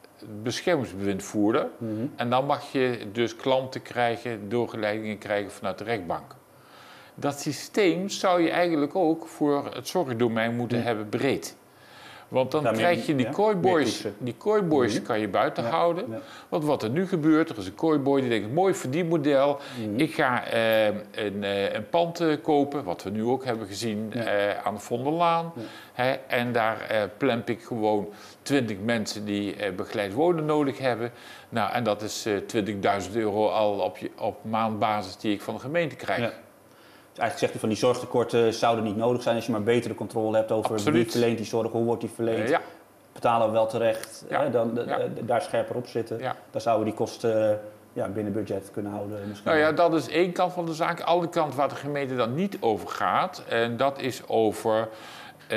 beschermingsbewindvoerder. Mm-hmm. En dan mag je dus klanten krijgen, doorgeleidingen krijgen vanuit de rechtbank. Dat systeem zou je eigenlijk ook voor het zorgdomein moeten mm-hmm. hebben breed. Want dan Daarmee, krijg je die ja, kooiboys, die kooiboys mm-hmm. kan je buiten ja, houden. Ja. Want wat er nu gebeurt, er is een kooiboy die denkt, mooi verdienmodel. Mm-hmm. Ik ga uh, een, uh, een pand uh, kopen, wat we nu ook hebben gezien ja. uh, aan de Vondellaan. Ja. Hè, en daar uh, plemp ik gewoon twintig mensen die uh, begeleid wonen nodig hebben. Nou, en dat is uh, twintigduizend euro al op, je, op maandbasis die ik van de gemeente krijg. Ja. Eigenlijk zegt u van die zorgtekorten zouden niet nodig zijn als je maar betere controle hebt over Absoluut. Wie verleent die zorg, hoe wordt die verleend. Uh, ja. Betalen we wel terecht, ja. hè, dan, ja. de, daar scherper op zitten. Ja. Dan zouden we die kosten ja, binnen budget kunnen houden. Misschien. Nou ja, dat is één kant van de zaak. De andere kant waar de gemeente dan niet over gaat, en dat is over, uh,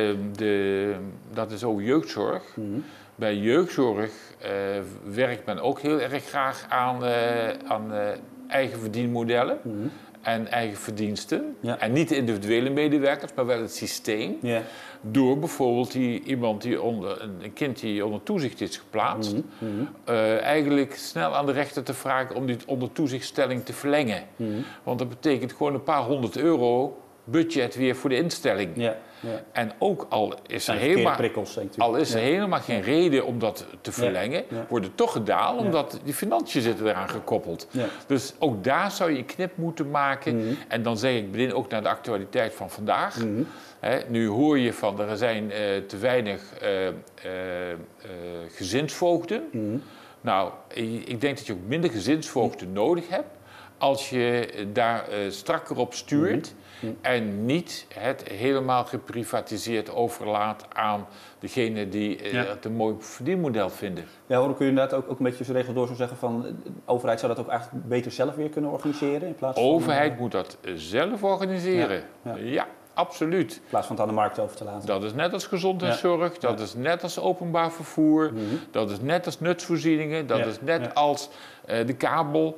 de, dat is over jeugdzorg. Mm-hmm. Bij jeugdzorg uh, werkt men ook heel erg graag aan, uh, aan uh, eigen verdienmodellen. Mm-hmm. En eigen verdiensten. Ja. En niet de individuele medewerkers, maar wel het systeem. Ja. Door bijvoorbeeld die, iemand die onder, een kind die onder toezicht is geplaatst, mm-hmm. uh, eigenlijk snel aan de rechter te vragen om die onder toezichtstelling te verlengen. Mm-hmm. Want dat betekent gewoon een paar honderd euro budget weer voor de instelling. Ja. Ja. En ook al is er helemaal, prikkels, al is er ja. helemaal geen reden om dat te verlengen, ja. Ja. wordt het toch gedaan omdat ja. die financiën zitten eraan gekoppeld. Ja. Dus ook daar zou je een knip moeten maken. Mm-hmm. En dan zeg ik, begin ook naar de actualiteit van vandaag. Mm-hmm. He, nu hoor je van, er zijn uh, te weinig uh, uh, uh, gezinsvoogden. Mm-hmm. Nou, ik denk dat je ook minder gezinsvoogden mm-hmm. nodig hebt als je daar uh, strakker op stuurt. Mm-hmm. En niet het helemaal geprivatiseerd overlaat aan degene die uh, ja. het een mooi verdienmodel vinden. Ja, hoor, kun je inderdaad ook, ook een beetje zo regel door zo zeggen van de overheid zou dat ook eigenlijk beter zelf weer kunnen organiseren? In plaats de overheid van, uh, moet dat zelf organiseren. Ja, ja. ja, absoluut. In plaats van het aan de markt over te laten. Dat is net als gezondheidszorg, ja. dat ja. is net als openbaar vervoer, mm-hmm. dat is net als nutsvoorzieningen, dat ja. is net ja. als uh, de kabel.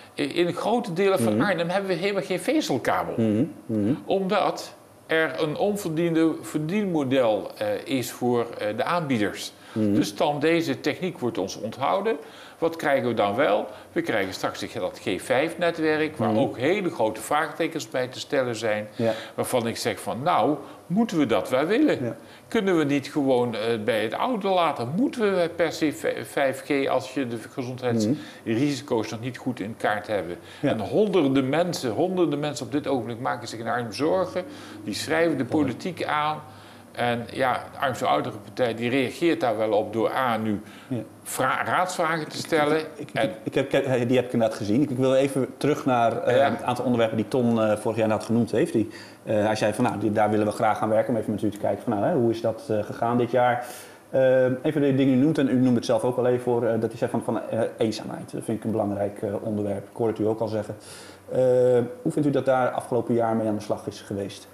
In grote delen van mm-hmm. Arnhem hebben we helemaal geen vezelkabel. Mm-hmm. Mm-hmm. Omdat er een onverdiende verdienmodel uh, is voor uh, de aanbieders. Mm-hmm. Dus dan deze techniek wordt ons onthouden. Wat krijgen we dan wel? We krijgen straks dat G vijf netwerk, waar mm-hmm. ook hele grote vraagtekens bij te stellen zijn. Ja. Waarvan ik zeg van, nou, moeten we dat wel willen? Ja. Kunnen we niet gewoon uh, bij het oude laten? Moeten we per se vijf G als je de gezondheidsrisico's nog niet goed in kaart hebben? Ja. En honderden mensen, honderden mensen op dit ogenblik maken zich in Arnhem zorgen. Die schrijven de politiek aan. En ja, de Arnhemse Ouderenpartij die reageert daar wel op door A nu ja. vra- raadsvragen te stellen. Ik, ik, en... ik, ik heb, die heb ik inderdaad gezien. Ik, ik wil even terug naar uh, ja. het aantal onderwerpen die Ton uh, vorig jaar inderdaad genoemd heeft. Die, uh, hij zei van nou, die, daar willen we graag aan werken. Om even met u te kijken van nou, hè, hoe is dat uh, gegaan dit jaar. Uh, een van de dingen die u noemt, en u noemde het zelf ook al even voor, uh, dat hij zei van, van uh, eenzaamheid. Dat vind ik een belangrijk uh, onderwerp. Ik hoorde het u ook al zeggen. Uh, hoe vindt u dat daar afgelopen jaar mee aan de slag is geweest?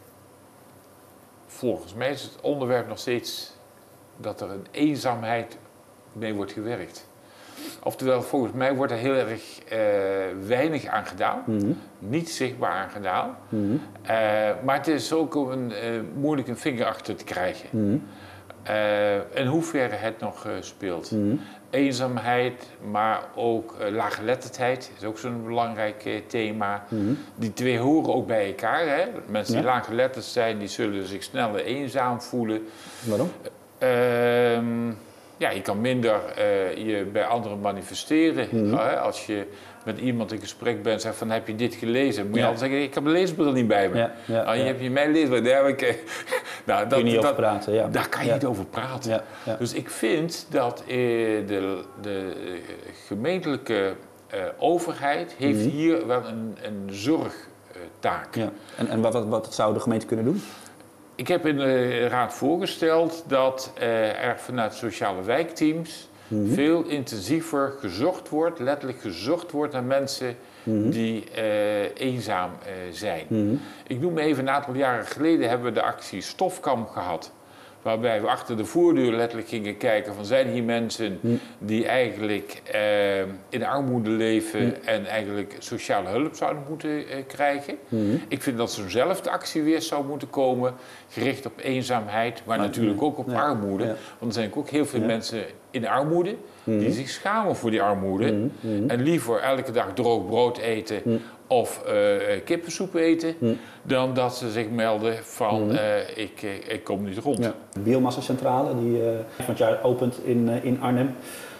Volgens mij is het onderwerp nog steeds dat er een eenzaamheid mee wordt gewerkt. Oftewel, volgens mij wordt er heel erg uh, weinig aan gedaan. Mm-hmm. Niet zichtbaar aan gedaan. Mm-hmm. Uh, maar het is ook een, uh, moeilijk een vinger achter te krijgen. Mm-hmm. Uh, in hoeverre het nog uh, speelt. Mm-hmm. Eenzaamheid, maar ook uh, laaggeletterdheid is ook zo'n belangrijk uh, thema. Mm-hmm. Die twee horen ook bij elkaar. Hè? Mensen die ja. laaggeletterd zijn, die zullen zich sneller eenzaam voelen. Waarom? Uh, ja, je kan minder uh, je bij anderen manifesteren. Mm-hmm. Uh, als je met iemand in gesprek bent en zegt van heb je dit gelezen? Moet je ja. altijd zeggen, ik heb een leesbril niet bij me. Ja, ja, uh, je ja. hebt je mijn leesbril. Ja, ik, nou, dat, kun je niet dat, over praten. Ja. Daar kan je ja. niet over praten. Ja, ja. Dus ik vind dat uh, de, de gemeentelijke uh, overheid heeft mm-hmm. hier wel een, een zorgtaak. Ja. En, en wat, wat, wat zou de gemeente kunnen doen? Ik heb in de raad voorgesteld dat uh, er vanuit sociale wijkteams mm-hmm. veel intensiever gezocht wordt, letterlijk gezocht wordt naar mensen mm-hmm. die uh, eenzaam uh, zijn. Mm-hmm. Ik noem even, een aantal jaren geleden hebben we de actie Stofkamp gehad. Waarbij we achter de voordeur letterlijk gingen kijken van zijn hier mensen mm. die eigenlijk uh, in armoede leven mm. en eigenlijk sociale hulp zouden moeten uh, krijgen. Mm. Ik vind dat zo'nzelfde actie weer zou moeten komen, gericht op eenzaamheid, maar, maar natuurlijk ook op ja. armoede. Ja. Want er zijn ook heel veel ja. mensen in armoede mm. die zich schamen voor die armoede mm. Mm. en liever elke dag droog brood eten mm. of uh, kippensoep eten, mm. dan dat ze zich melden van mm. uh, ik, ik kom niet rond. Ja. De biomassacentrale die uh, van het jaar opent in, uh, in Arnhem.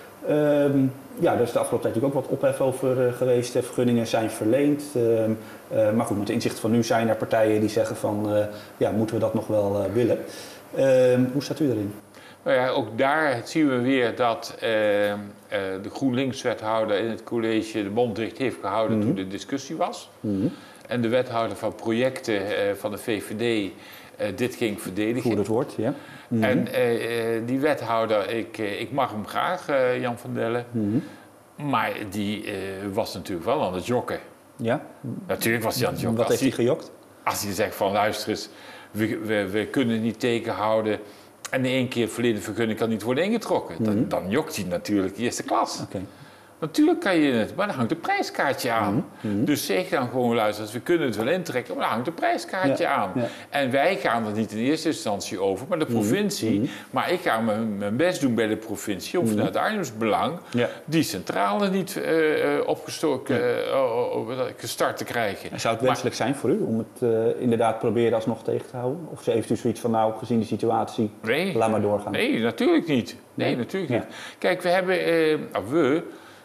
Um, ja, daar is de afgelopen tijd natuurlijk ook wat ophef over uh, geweest. De vergunningen zijn verleend. Uh, uh, maar goed, met de inzicht van nu zijn er partijen die zeggen van uh, ja, moeten we dat nog wel uh, willen. Uh, hoe staat u erin? Nou ja, ook daar zien we weer dat uh, uh, de GroenLinks-wethouder in het college de mond dicht heeft gehouden mm-hmm. toen de discussie was. Mm-hmm. En de wethouder van projecten uh, van de V V D uh, dit ging verdedigen. Voer het woord, ja. Mm-hmm. En uh, uh, die wethouder, ik, uh, ik mag hem graag, uh, Jan van Delle, mm-hmm. maar die uh, was natuurlijk wel aan het jokken. Ja? Natuurlijk was hij aan het jokken. Wat heeft hij gejokt? Als hij zegt van luister eens, we, we, we kunnen niet tegenhouden. En in één keer verleden vergunning kan niet worden ingetrokken. Mm-hmm. Dan, dan jokt hij natuurlijk de eerste klas. Okay. Natuurlijk kan je het, maar dan hangt een prijskaartje aan. Mm-hmm. Dus zeg dan gewoon, luister, we kunnen het wel intrekken, maar dan hangt een prijskaartje ja. aan. Ja. En wij gaan er niet in eerste instantie over, maar de provincie. Mm-hmm. Maar ik ga mijn, mijn best doen bij de provincie om mm-hmm. vanuit Arnhems Belang ja. die centrale niet uh, opgestoken, ja. uh, gestart te krijgen. En zou het wenselijk maar, zijn voor u om het uh, inderdaad proberen alsnog tegen te houden? Of heeft u zoiets van, nou, gezien de situatie, nee, laat maar doorgaan? Nee, natuurlijk niet. Nee, nee? natuurlijk ja. niet. Kijk, we hebben, uh, we...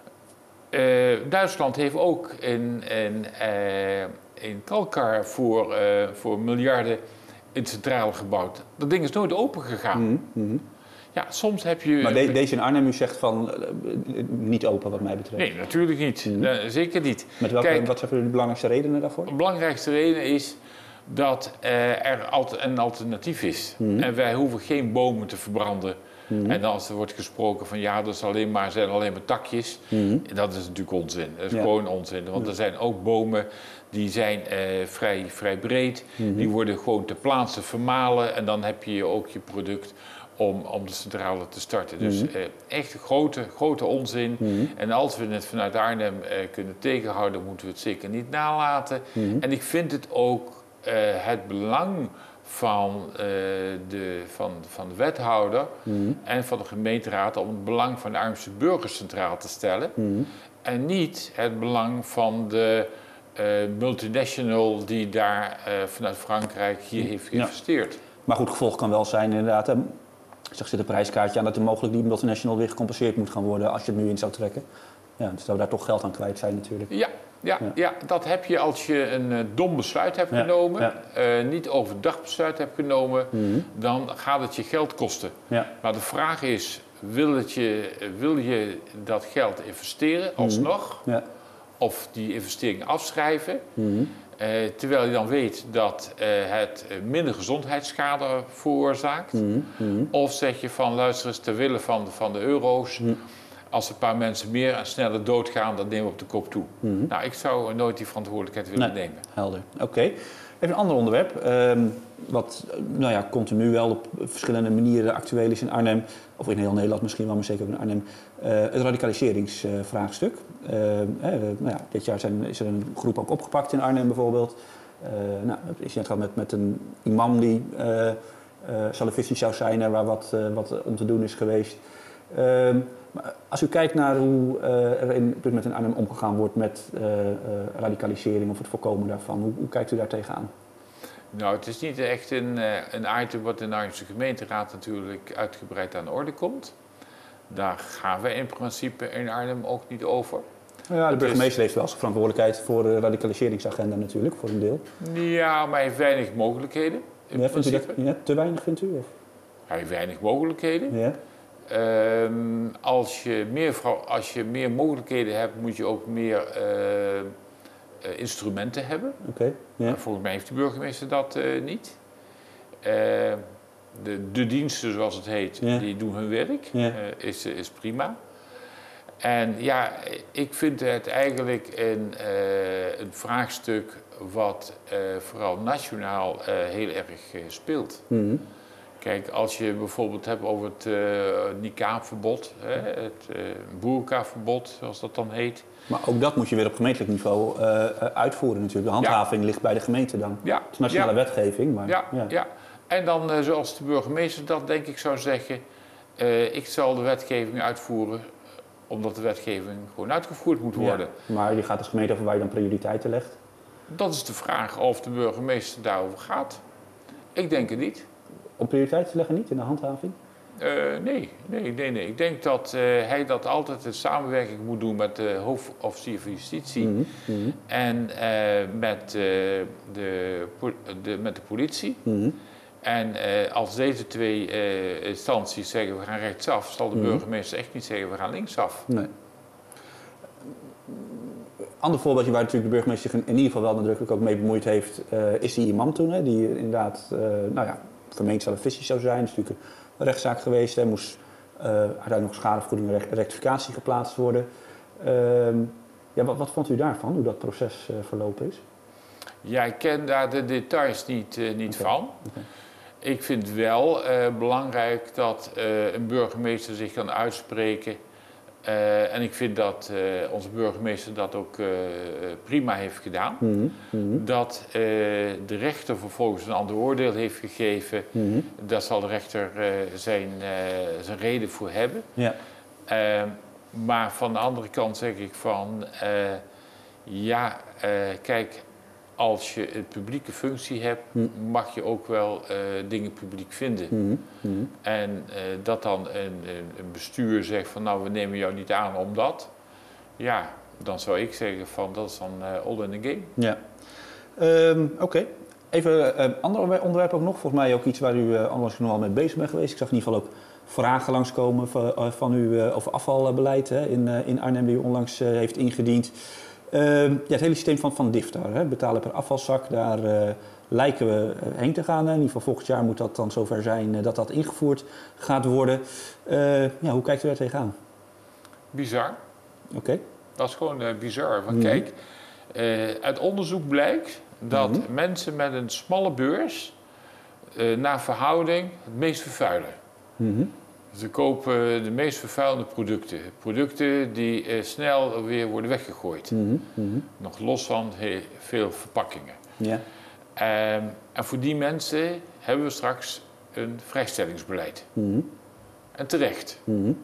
Uh, Duitsland heeft ook in, in, uh, in Kalkar voor, uh, voor miljarden in centrale gebouwd. Dat ding is nooit open gegaan. Mm-hmm. Ja, soms heb je... Maar de, deze in Arnhem, u zegt van uh, niet open wat mij betreft? Nee, natuurlijk niet. Mm-hmm. uh, zeker niet. Met welke, Kijk, wat zijn voor u de belangrijkste redenen daarvoor? De belangrijkste reden is dat uh, er altijd een alternatief is. Mm-hmm. En wij hoeven geen bomen te verbranden. Mm-hmm. En als er wordt gesproken van ja, dat is alleen maar, zijn alleen maar takjes. Mm-hmm. Dat is natuurlijk onzin. Dat is ja. gewoon onzin. Want ja. er zijn ook bomen die zijn uh, vrij, vrij breed. Mm-hmm. Die worden gewoon ter plaatse vermalen. En dan heb je ook je product om, om de centrale te starten. Dus mm-hmm. uh, echt grote, grote onzin. Mm-hmm. En als we het vanuit Arnhem uh, kunnen tegenhouden, moeten we het zeker niet nalaten. Mm-hmm. En ik vind het ook uh, het belang van, uh, de, van, van de wethouder mm-hmm. en van de gemeenteraad om het belang van de Arnhemse burgers centraal te stellen. Mm-hmm. En niet het belang van de uh, multinational die daar uh, vanuit Frankrijk hier heeft geïnvesteerd. Ja. Maar goed, gevolg kan wel zijn inderdaad. Hè. Zeg, zit een prijskaartje aan dat er mogelijk die multinational weer gecompenseerd moet gaan worden als je het nu in zou trekken. Ja, dus dat we daar toch geld aan kwijt zijn natuurlijk. Ja. Ja, ja. ja, dat heb je als je een uh, dom besluit hebt ja, genomen, ja. Uh, niet overdag besluit hebt genomen, mm-hmm. dan gaat het je geld kosten. Ja. Maar de vraag is, wil, het je, wil je dat geld investeren alsnog, mm-hmm. ja. of die investering afschrijven, mm-hmm. uh, terwijl je dan weet dat uh, het minder gezondheidsschade veroorzaakt, mm-hmm. of zeg je van luister eens ter wille van, van de euro's, mm-hmm. als een paar mensen meer en sneller doodgaan, dat nemen we op de kop toe. Mm-hmm. Nou, ik zou nooit die verantwoordelijkheid willen nee, nemen. Helder, oké. Okay. een ander onderwerp, um, wat nou ja, continu wel op verschillende manieren actueel is in Arnhem, of in heel Nederland misschien wel, maar zeker ook in Arnhem, uh, het radicaliseringsvraagstuk. Uh, uh, nou ja, dit jaar zijn, is er een groep ook opgepakt in Arnhem bijvoorbeeld. Uh, nou, het incident gehad met, met een imam die uh, uh, salafistisch zou zijn, waar wat, uh, wat om te doen is geweest. Uh, maar als u kijkt naar hoe uh, er in, met in Arnhem omgegaan wordt met uh, uh, radicalisering of het voorkomen daarvan, hoe, hoe kijkt u daar tegenaan? Nou, het is niet echt een, een item wat in de Arnhemse gemeenteraad natuurlijk uitgebreid aan de orde komt. Daar gaan we in principe in Arnhem ook niet over. Ja, de burgemeester heeft wel zijn verantwoordelijkheid voor de radicaliseringsagenda natuurlijk, voor een deel. Ja, maar hij heeft weinig mogelijkheden. In ja, vindt u dat ja, te weinig, vindt u? Of? Hij heeft weinig mogelijkheden. Ja. Um, als, je meer, als je meer mogelijkheden hebt, moet je ook meer uh, uh, instrumenten hebben. Okay, ja. Volgens mij heeft de burgemeester dat uh, niet. Uh, de, de diensten, zoals het heet, ja. die doen hun werk. Ja. Uh, is, is prima. En ja, ik vind het eigenlijk een, uh, een vraagstuk wat uh, vooral nationaal uh, heel erg uh, speelt. Mm-hmm. Kijk, als je bijvoorbeeld hebt over het uh, niqabverbod, hè, het uh, boerkaverbod, zoals dat dan heet. Maar ook dat moet je weer op gemeentelijk niveau uh, uitvoeren natuurlijk. De handhaving ja. ligt bij de gemeente dan. Ja. Het is nationale ja. wetgeving. Maar, ja. Ja. ja, en dan uh, zoals de burgemeester dat denk ik zou zeggen, uh, ik zal de wetgeving uitvoeren, omdat de wetgeving gewoon uitgevoerd moet worden. Ja. Maar die gaat als gemeente over waar je dan prioriteiten legt? Dat is de vraag of de burgemeester daarover gaat. Ik denk het niet. Om prioriteiten te leggen niet in de handhaving? Uh, nee, nee, nee, nee. Ik denk dat uh, hij dat altijd in samenwerking moet doen met de hoofdofficier van justitie mm-hmm. Mm-hmm. en uh, met, uh, de, de, met de politie. Mm-hmm. En uh, als deze twee uh, instanties zeggen we gaan rechtsaf, zal de mm-hmm. burgemeester echt niet zeggen we gaan linksaf. Nee. Ander voorbeeldje waar natuurlijk de burgemeester zich in ieder geval wel nadrukkelijk ook mee bemoeid heeft, uh, is die imam toen, hè, die inderdaad, uh, nou ja, vermeend salafistisch zou zijn. Het is natuurlijk een rechtszaak geweest. Er moest uh, uiteindelijk nog schadevergoeding en rectificatie geplaatst worden. Uh, ja, wat, wat vond u daarvan, hoe dat proces uh, verlopen is? Ja, ik ken daar de details niet, uh, niet okay. van. Okay. Ik vind wel uh, belangrijk dat uh, een burgemeester zich kan uitspreken. Uh, en ik vind dat uh, onze burgemeester dat ook uh, prima heeft gedaan. Mm-hmm. Mm-hmm. Dat uh, de rechter vervolgens een ander oordeel heeft gegeven. Mm-hmm. Daar zal de rechter uh, zijn, uh, zijn reden voor hebben. Ja. Uh, maar van de andere kant zeg ik van... Uh, ja, uh, kijk... Als je een publieke functie hebt, mm. mag je ook wel uh, dingen publiek vinden. Mm. Mm. En uh, dat dan een, een bestuur zegt van nou, we nemen jou niet aan omdat. Ja, dan zou ik zeggen van dat is dan uh, all in the game. Ja. Um, Oké. Okay. Even een uh, ander onderwerp ook nog. Volgens mij ook iets waar u uh, anders nog wel mee bezig bent geweest. Ik zag in ieder geval ook vragen langskomen van, uh, van u uh, over afvalbeleid hè, in, uh, in Arnhem die u onlangs uh, heeft ingediend. Uh, ja, het hele systeem van, van Diftar, hè, betalen per afvalzak, daar uh, lijken we heen te gaan. Hè. In ieder geval volgend jaar moet dat dan zover zijn uh, dat dat ingevoerd gaat worden. Uh, ja, hoe kijkt u daar tegenaan? Bizar. Oké. Okay. Dat is gewoon uh, bizar. Want mm-hmm. kijk, uh, uit onderzoek blijkt dat mm-hmm. mensen met een smalle beurs uh, naar verhouding het meest vervuilen. Mm-hmm. Ze kopen de meest vervuilende producten. Producten die eh, snel weer worden weggegooid. Mm-hmm. Mm-hmm. Nog los van heel veel verpakkingen. Yeah. Um, en voor die mensen hebben we straks een vrijstellingsbeleid. Mm-hmm. En terecht. Mm-hmm.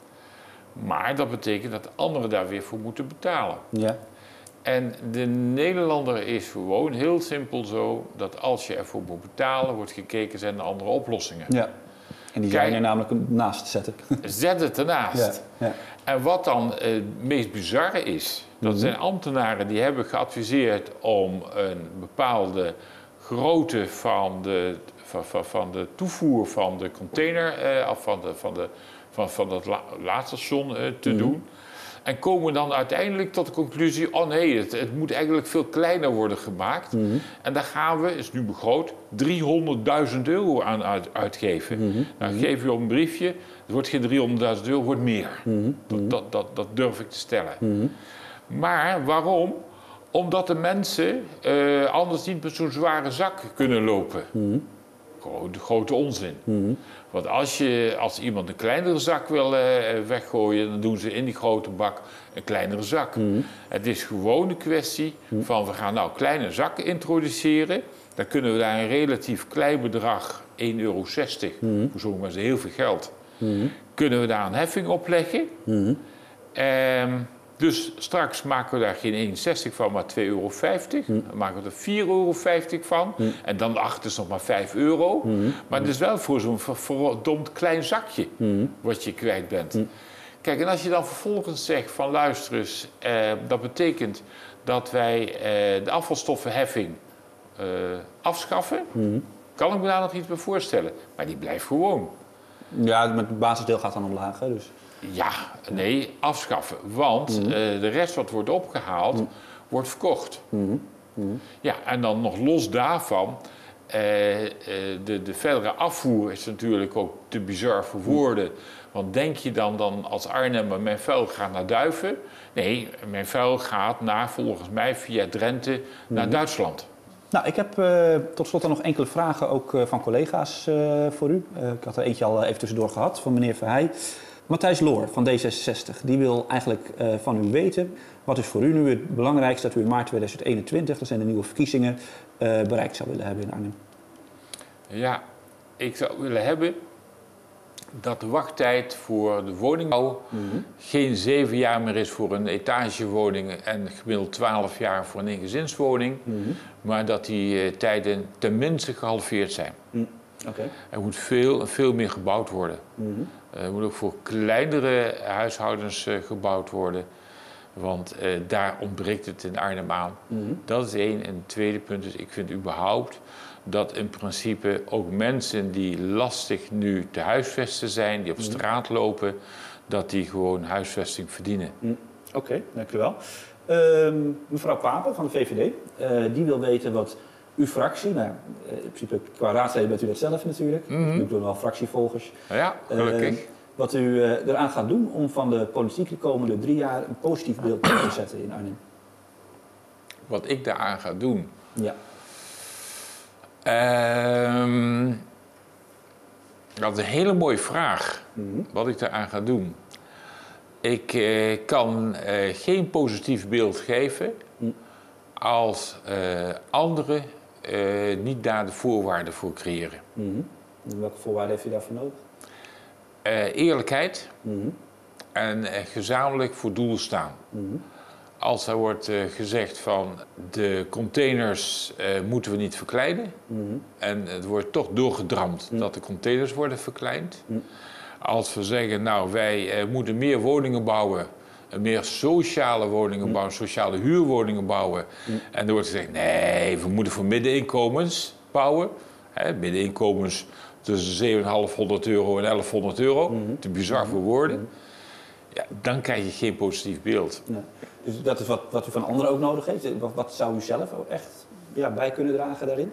Maar dat betekent dat anderen daar weer voor moeten betalen. Yeah. En de Nederlander is gewoon heel simpel zo... dat als je ervoor moet betalen, wordt gekeken zijn er andere oplossingen. Yeah. En die zijn er namelijk naast zetten. Zet het ernaast. Ja, ja. En wat dan het meest bizarre is... dat mm-hmm. zijn ambtenaren die hebben geadviseerd om een bepaalde grootte van de, van, van, van de toevoer van de container... Eh, of van, de, van, de, van, van dat la, laadstation eh, te mm-hmm. doen... En komen dan uiteindelijk tot de conclusie... oh nee, het, het moet eigenlijk veel kleiner worden gemaakt. Mm-hmm. En daar gaan we, is nu begroot... driehonderdduizend euro aan uit, uitgeven. Mm-hmm. Nou, geef je op een briefje... het wordt geen driehonderdduizend euro, het wordt meer. Mm-hmm. Dat, dat, dat, dat durf ik te stellen. Mm-hmm. Maar waarom? Omdat de mensen uh, anders niet met zo'n zware zak kunnen lopen. Mm. Gewoon de grote onzin. Mm. Want als, je, als iemand een kleinere zak wil uh, weggooien, dan doen ze in die grote bak een kleinere zak. Mm. Het is gewoon een kwestie mm. van we gaan nou kleine zakken introduceren. Dan kunnen we daar een relatief klein bedrag, één euro zestig, mm. voor sommigen is heel veel geld, mm. kunnen we daar een heffing op leggen. Mm. Um, dus straks maken we daar geen één euro zestig van, maar twee euro vijftig. Mm. Dan maken we er vier euro vijftig van. Mm. En dan achter is nog maar vijf euro. Mm. Maar het is wel voor zo'n verdomd klein zakje mm. wat je kwijt bent. Mm. Kijk, en als je dan vervolgens zegt van luister eens, eh, dat betekent dat wij eh, de afvalstoffenheffing uh, afschaffen. Mm. Kan ik me daar nog iets bij voorstellen. Maar die blijft gewoon. Ja, met het basisdeel gaat dan omlaag, hè, dus... Ja, nee, afschaffen. Want mm-hmm. uh, de rest wat wordt opgehaald, mm. wordt verkocht. Mm-hmm. Mm-hmm. Ja, en dan nog los daarvan, uh, uh, de, de verdere afvoer is natuurlijk ook te bizar voor woorden. Mm. Want denk je dan, dan als Arnhemmer, mijn vuil gaat naar Duiven? Nee, mijn vuil gaat naar, volgens mij via Drenthe mm-hmm. naar Duitsland. Nou, ik heb uh, tot slot dan nog enkele vragen ook uh, van collega's uh, voor u. Uh, ik had er eentje al even tussendoor gehad van meneer Verheij. Matthijs Loor van D zesenzestig, die wil eigenlijk uh, van u weten... wat is voor u nu het belangrijkste dat u in maart tweeduizend eenentwintig... dat zijn de nieuwe verkiezingen, uh, bereikt zou willen hebben in Arnhem? Ja, ik zou willen hebben dat de wachttijd voor de woningbouw... Mm-hmm. geen zeven jaar meer is voor een etagewoning... en gemiddeld twaalf jaar voor een eengezinswoning... Mm-hmm. maar dat die uh, tijden tenminste gehalveerd zijn. Mm. Okay. Er moet veel, veel meer gebouwd worden. Mm-hmm. Er moet ook voor kleinere huishoudens uh, gebouwd worden. Want uh, daar ontbreekt het in Arnhem aan. Mm-hmm. Dat is één. En het tweede punt is, ik vind überhaupt dat in principe ook mensen die lastig nu te huisvesten zijn, die op mm-hmm. straat lopen, dat die gewoon huisvesting verdienen. Mm. Oké, okay, dank u wel. Uh, mevrouw Papen van de V V D, uh, die wil weten wat uw fractie, nou, in principe qua raadsleden bent u dat zelf natuurlijk. Mm-hmm. U doet wel fractievolgers. Ja, gelukkig. Uh, wat u uh, eraan gaat doen om van de politiek de komende drie jaar een positief beeld te zetten in Arnhem. Wat ik daaraan ga doen? Ja. Uh, dat is een hele mooie vraag. Mm-hmm. Wat ik daaraan ga doen. Ik uh, kan uh, geen positief beeld geven mm. als uh, anderen uh, niet daar de voorwaarden voor creëren. Mm-hmm. Welke voorwaarden heeft u daarvoor nodig? Uh, eerlijkheid mm-hmm. en uh, gezamenlijk voor doel staan. Mm-hmm. Als er wordt uh, gezegd van de containers uh, moeten we niet verkleinen. Mm-hmm. En het wordt toch doorgedramd mm-hmm. dat de containers worden verkleind. Mm-hmm. Als we zeggen, nou wij uh, moeten meer woningen bouwen, meer sociale woningen mm. bouwen, sociale huurwoningen bouwen. Mm. En dan wordt gezegd, nee, we moeten voor middeninkomens bouwen. Hè, middeninkomens tussen zevenhonderd euro en elfhonderd euro. Mm. Te bizar voor woorden. Mm. Ja, dan krijg je geen positief beeld. Nee. Dus dat is wat, wat u van anderen ook nodig heeft. Wat, wat zou u zelf ook echt ja, bij kunnen dragen daarin?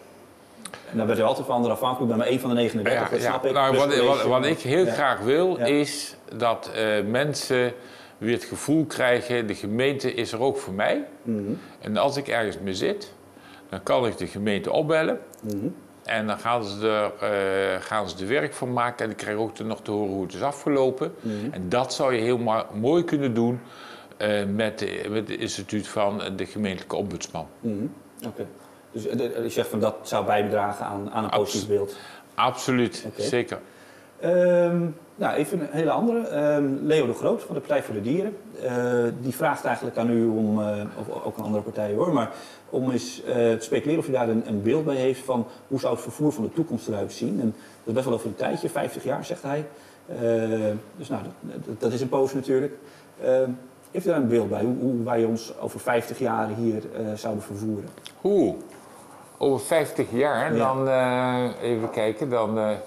En dan bent u altijd van anderen afhankelijk. Ik ben maar één van de negenendertig, ja, dat snap ja. ik. Nou, wat, wat, wat ik heel ja. graag wil, ja. is dat uh, mensen weer het gevoel krijgen, de gemeente is er ook voor mij. Mm-hmm. En als ik ergens mee zit, dan kan ik de gemeente opbellen. Mm-hmm. En dan gaan ze, er, uh, gaan ze er werk van maken en ik krijg ook nog te horen hoe het is afgelopen. Mm-hmm. En dat zou je heel ma- mooi kunnen doen uh, met, de, met het instituut van de gemeentelijke ombudsman. Mm-hmm. Oké. Okay. Dus je zegt van dat zou bijdragen aan, aan een positief Abs- beeld? Absoluut, okay. Zeker. Um, nou, even een hele andere. Um, Leo de Groot van de Partij voor de Dieren. Uh, die vraagt eigenlijk aan u om, uh, of ook een andere partij hoor, maar om eens uh, te speculeren of u daar een, een beeld bij heeft van hoe zou het vervoer van de toekomst eruit zien. En dat is best wel over een tijdje, vijftig jaar zegt hij. Uh, dus nou, dat, dat is een poos natuurlijk. Uh, heeft u daar een beeld bij hoe, hoe wij ons over vijftig jaar hier uh, zouden vervoeren? Hoe? Over vijftig jaar, ja. Dan uh, even kijken, dan uh,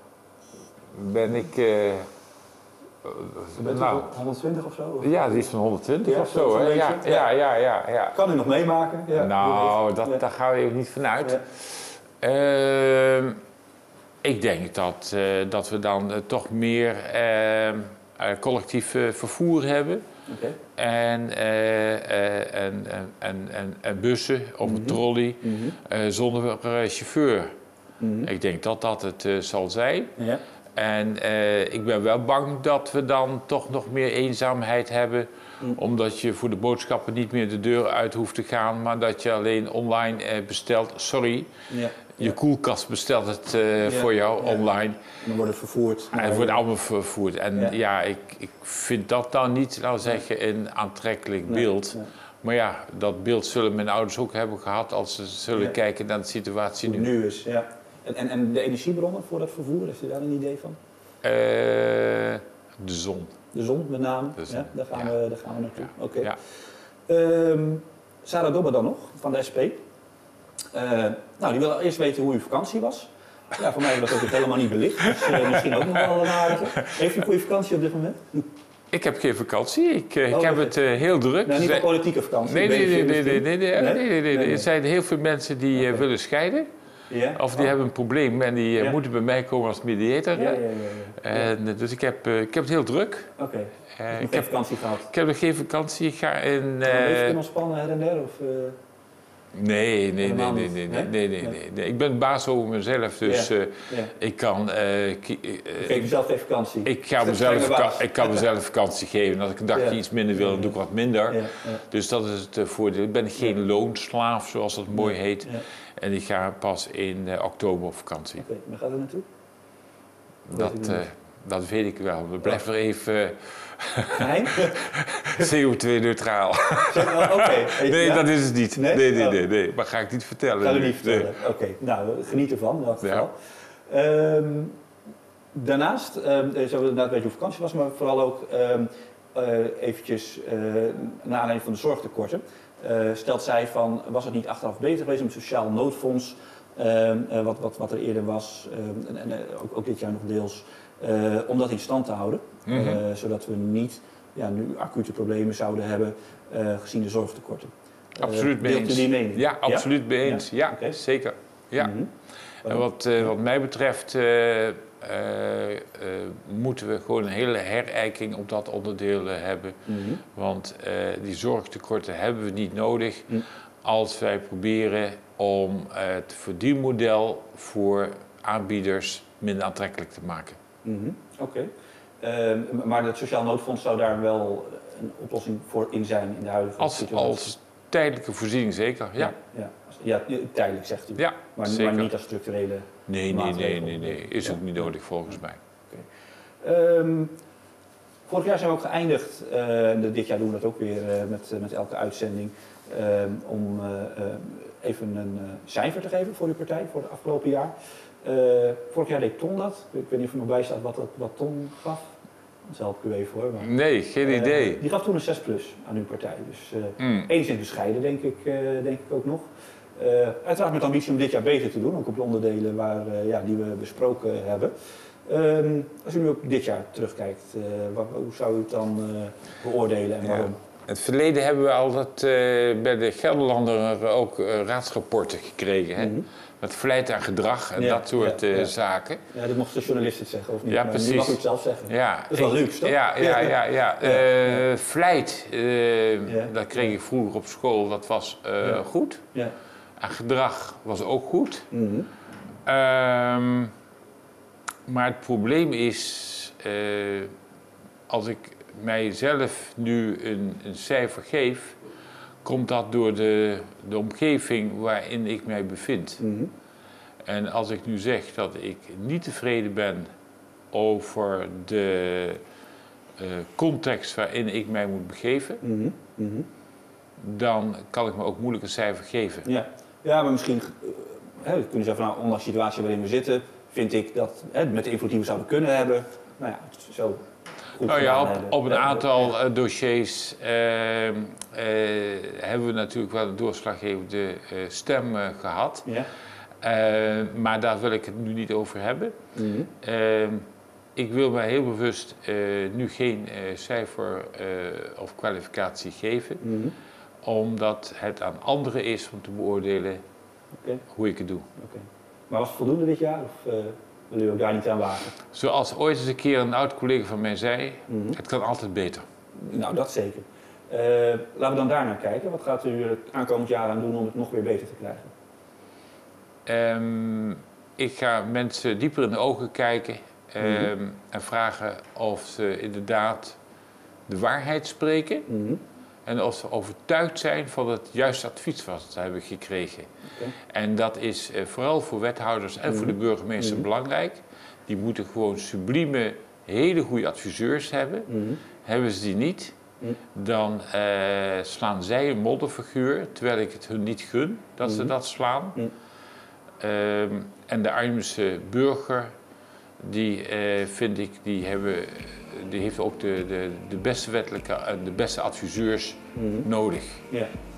ben ik... Uh, bent nou, honderdtwintig of zo? Of? Ja, die is van honderdtwintig ja, of zo. Hè? Ja, ja, ja, ja, ja. Kan u nog meemaken? Ja, nou, dat, ja. daar gaan we even niet vanuit. Ja. Uh, ik denk dat, uh, dat we dan uh, toch meer uh, uh, collectief uh, vervoer hebben. Okay. En, uh, uh, en, en, en, en bussen of mm-hmm. een trolley mm-hmm. uh, zonder uh, chauffeur. Mm-hmm. Ik denk dat dat het uh, zal zijn. Ja. En uh, ik ben wel bang dat we dan toch nog meer eenzaamheid hebben. Mm. Omdat je voor de boodschappen niet meer de deur uit hoeft te gaan, maar dat je alleen online uh, bestelt. Sorry, ja. je ja. koelkast bestelt het uh, ja. voor jou ja. online. En dan wordt het vervoerd. En het wordt allemaal vervoerd. En ja, ja ik, ik vind dat dan niet, nou zeggen, een aantrekkelijk nee. beeld. Nee. Maar ja, dat beeld zullen mijn ouders ook hebben gehad als ze zullen ja. kijken naar de situatie nu. nu is, ja. En, en, en de energiebronnen voor dat vervoer, heeft u daar een idee van? Uh, de zon. De zon met name, zon. Ja, daar, gaan ja. we, daar gaan we naartoe. Ja. Oké. Ja. Um, Sarah Dobbe dan nog, van de S P. Uh, nou, die wil eerst weten hoe uw vakantie was. Ja, voor mij was dat ook helemaal niet belicht, dus uh, misschien ook nog wel een aardige. Heeft u een goede vakantie op dit moment? Ik heb geen vakantie, ik, uh, oh, ik heb het uh, heel druk. Nou, niet een politieke vakantie? Nee, nee, nee, nee, nee, nee, nee, nee, nee, nee, nee, nee. Er zijn heel veel mensen die uh, okay. willen scheiden. Ja? Of die oh. hebben een probleem en die uh, ja. moeten bij mij komen als mediator. Ja, ja, ja, ja. En, uh, dus ik heb, uh, ik heb het heel druk. Oké. Okay. Uh, ik heb vakantie gehad? Ik heb nog geen vakantie. Ik ga in... Uh, Kan je even kunnen ontspannen her en der? Of, uh... Nee, nee, nee, nee, nee, nee, nee, nee, nee, nee. Ik ben baas over mezelf, dus ja. Uh, ja. ik kan... Uh, ki- uh, Geef jezelf geen vakantie. Ik, ga mezelf vaka- ik kan mezelf vakantie geven. Als ik een dagje ja. iets minder wil, dan doe ik wat minder. Ja. Ja. Dus dat is het uh, voordeel. Ik ben geen ja. loonslaaf, zoals dat mooi heet. Ja. En ik ga pas in uh, oktober op vakantie. Oké, okay. Waar gaat het naartoe? Dat, uh, dat weet ik wel. We blijven er even... Uh, Geheim? C O twee neutraal. Oh, okay. Nee, ja? dat is het niet. Nee, nee, nee. nee, nee. Maar ga ik niet vertellen. Ga ik niet vertellen. Nee. Oké, okay. Nou, geniet ervan in elk geval. Ja. Um, daarnaast, um, zo inderdaad weten hoe vakantie was, maar vooral ook um, uh, eventjes uh, naar aanleiding van de zorgtekorten. Uh, stelt zij van, was het niet achteraf beter geweest om het sociaal noodfonds, uh, uh, wat, wat, wat er eerder was, uh, en, en uh, ook, ook dit jaar nog deels, uh, om dat in stand te houden. Mm-hmm. Uh, zodat we niet ja, nu acute problemen zouden hebben uh, gezien de zorgtekorten. Absoluut mee eens. Deelt u die mening? Ja, absoluut mee eens. Ja, ja okay. zeker. Ja. Mm-hmm. En wat, uh, wat mij betreft uh, uh, uh, moeten we gewoon een hele herijking op dat onderdeel uh, hebben. Mm-hmm. Want uh, die zorgtekorten hebben we niet nodig mm. als wij proberen om het verdienmodel voor aanbieders minder aantrekkelijk te maken. Mm-hmm. Oké. Okay. Uh, maar het sociaal noodfonds zou daar wel een oplossing voor in zijn in de huidige als, situatie? Als tijdelijke voorziening zeker, ja. Ja, ja. ja tijdelijk zegt u. Ja, maar, zeker. maar niet als structurele Nee, nee, nee, nee, nee. Is ja. ook niet nodig volgens mij. Okay. Um, vorig jaar zijn we ook geëindigd, uh, dit jaar doen we dat ook weer uh, met, uh, met elke uitzending, uh, om uh, uh, even een uh, cijfer te geven voor uw partij voor het afgelopen jaar. Uh, vorig jaar deed Ton dat. Ik weet niet of er nog bij staat wat, wat Ton gaf. Dat help ik u even hoor. Maar, nee, geen uh, idee. Die gaf toen een zes plus aan uw partij. Dus uh, mm. enigszins bescheiden denk ik, uh, denk ik ook nog. Uh, uiteraard met ambitie om dit jaar beter te doen. Ook op de onderdelen waar, uh, ja, die we besproken hebben. Um, als u nu op dit jaar terugkijkt, uh, wat, hoe zou u het dan uh, beoordelen en waarom? Ja. In het verleden hebben we altijd uh, bij de Gelderlander ook uh, raadsrapporten gekregen. Hè? Mm-hmm. Met vlijt en gedrag en ja, dat soort ja, uh, ja. zaken. Ja, dat mochten de journalisten het zeggen, of niet? Ja, maar precies. Nu mag u het zelf zeggen. Ja, dat is wel luxe, toch? Ja, ja, ja. ja. ja. Uh, vlijt, uh, ja. dat kreeg ik vroeger op school, dat was uh, ja. goed. Ja. En gedrag was ook goed. Mm-hmm. Um, maar het probleem is, uh, als ik mijzelf nu een, een cijfer geef, komt dat door de, de omgeving waarin ik mij bevind. Mm-hmm. En als ik nu zeg dat ik niet tevreden ben over de uh, context waarin ik mij moet begeven, mm-hmm. Mm-hmm. dan kan ik me ook moeilijk een cijfer geven. Ja, ja maar misschien uh, hè, we kunnen zeggen van nou, ondanks de situatie waarin we zitten, vind ik dat hè, met de invloed die we zouden kunnen hebben, nou ja, zo. Nou ja, op, op een aantal uh, dossiers uh, uh, hebben we natuurlijk wel een doorslaggevende uh, stem uh, gehad. Ja. Uh, maar daar wil ik het nu niet over hebben. Mm-hmm. Uh, ik wil mij heel bewust uh, nu geen uh, cijfer uh, of kwalificatie geven. Mm-hmm. Omdat het aan anderen is om te beoordelen okay. hoe ik het doe. Okay. Maar was het voldoende dit jaar? Of, uh... wil u ook daar niet aan wagen? Zoals ooit eens een keer een oud collega van mij zei, mm-hmm. het kan altijd beter. Nou, dat zeker. Uh, laten we dan daarnaar kijken. Wat gaat u het aankomend jaar aan doen om het nog weer beter te krijgen? Um, ik ga mensen dieper in de ogen kijken um, mm-hmm. en vragen of ze inderdaad de waarheid spreken. Mm-hmm. En of ze overtuigd zijn van het juiste advies wat ze hebben gekregen. Okay. En dat is uh, vooral voor wethouders en mm-hmm. voor de burgemeester mm-hmm. belangrijk. Die moeten gewoon sublieme, hele goede adviseurs hebben. Mm-hmm. Hebben ze die niet, mm-hmm. dan uh, slaan zij een modderfiguur, terwijl ik het hun niet gun dat mm-hmm. ze dat slaan. Mm-hmm. Um, en de Arnhemse burger, die uh, vind ik, die, hebben, die heeft ook de, de, de beste wettelijke en de beste adviseurs mm-hmm. nodig. Yeah.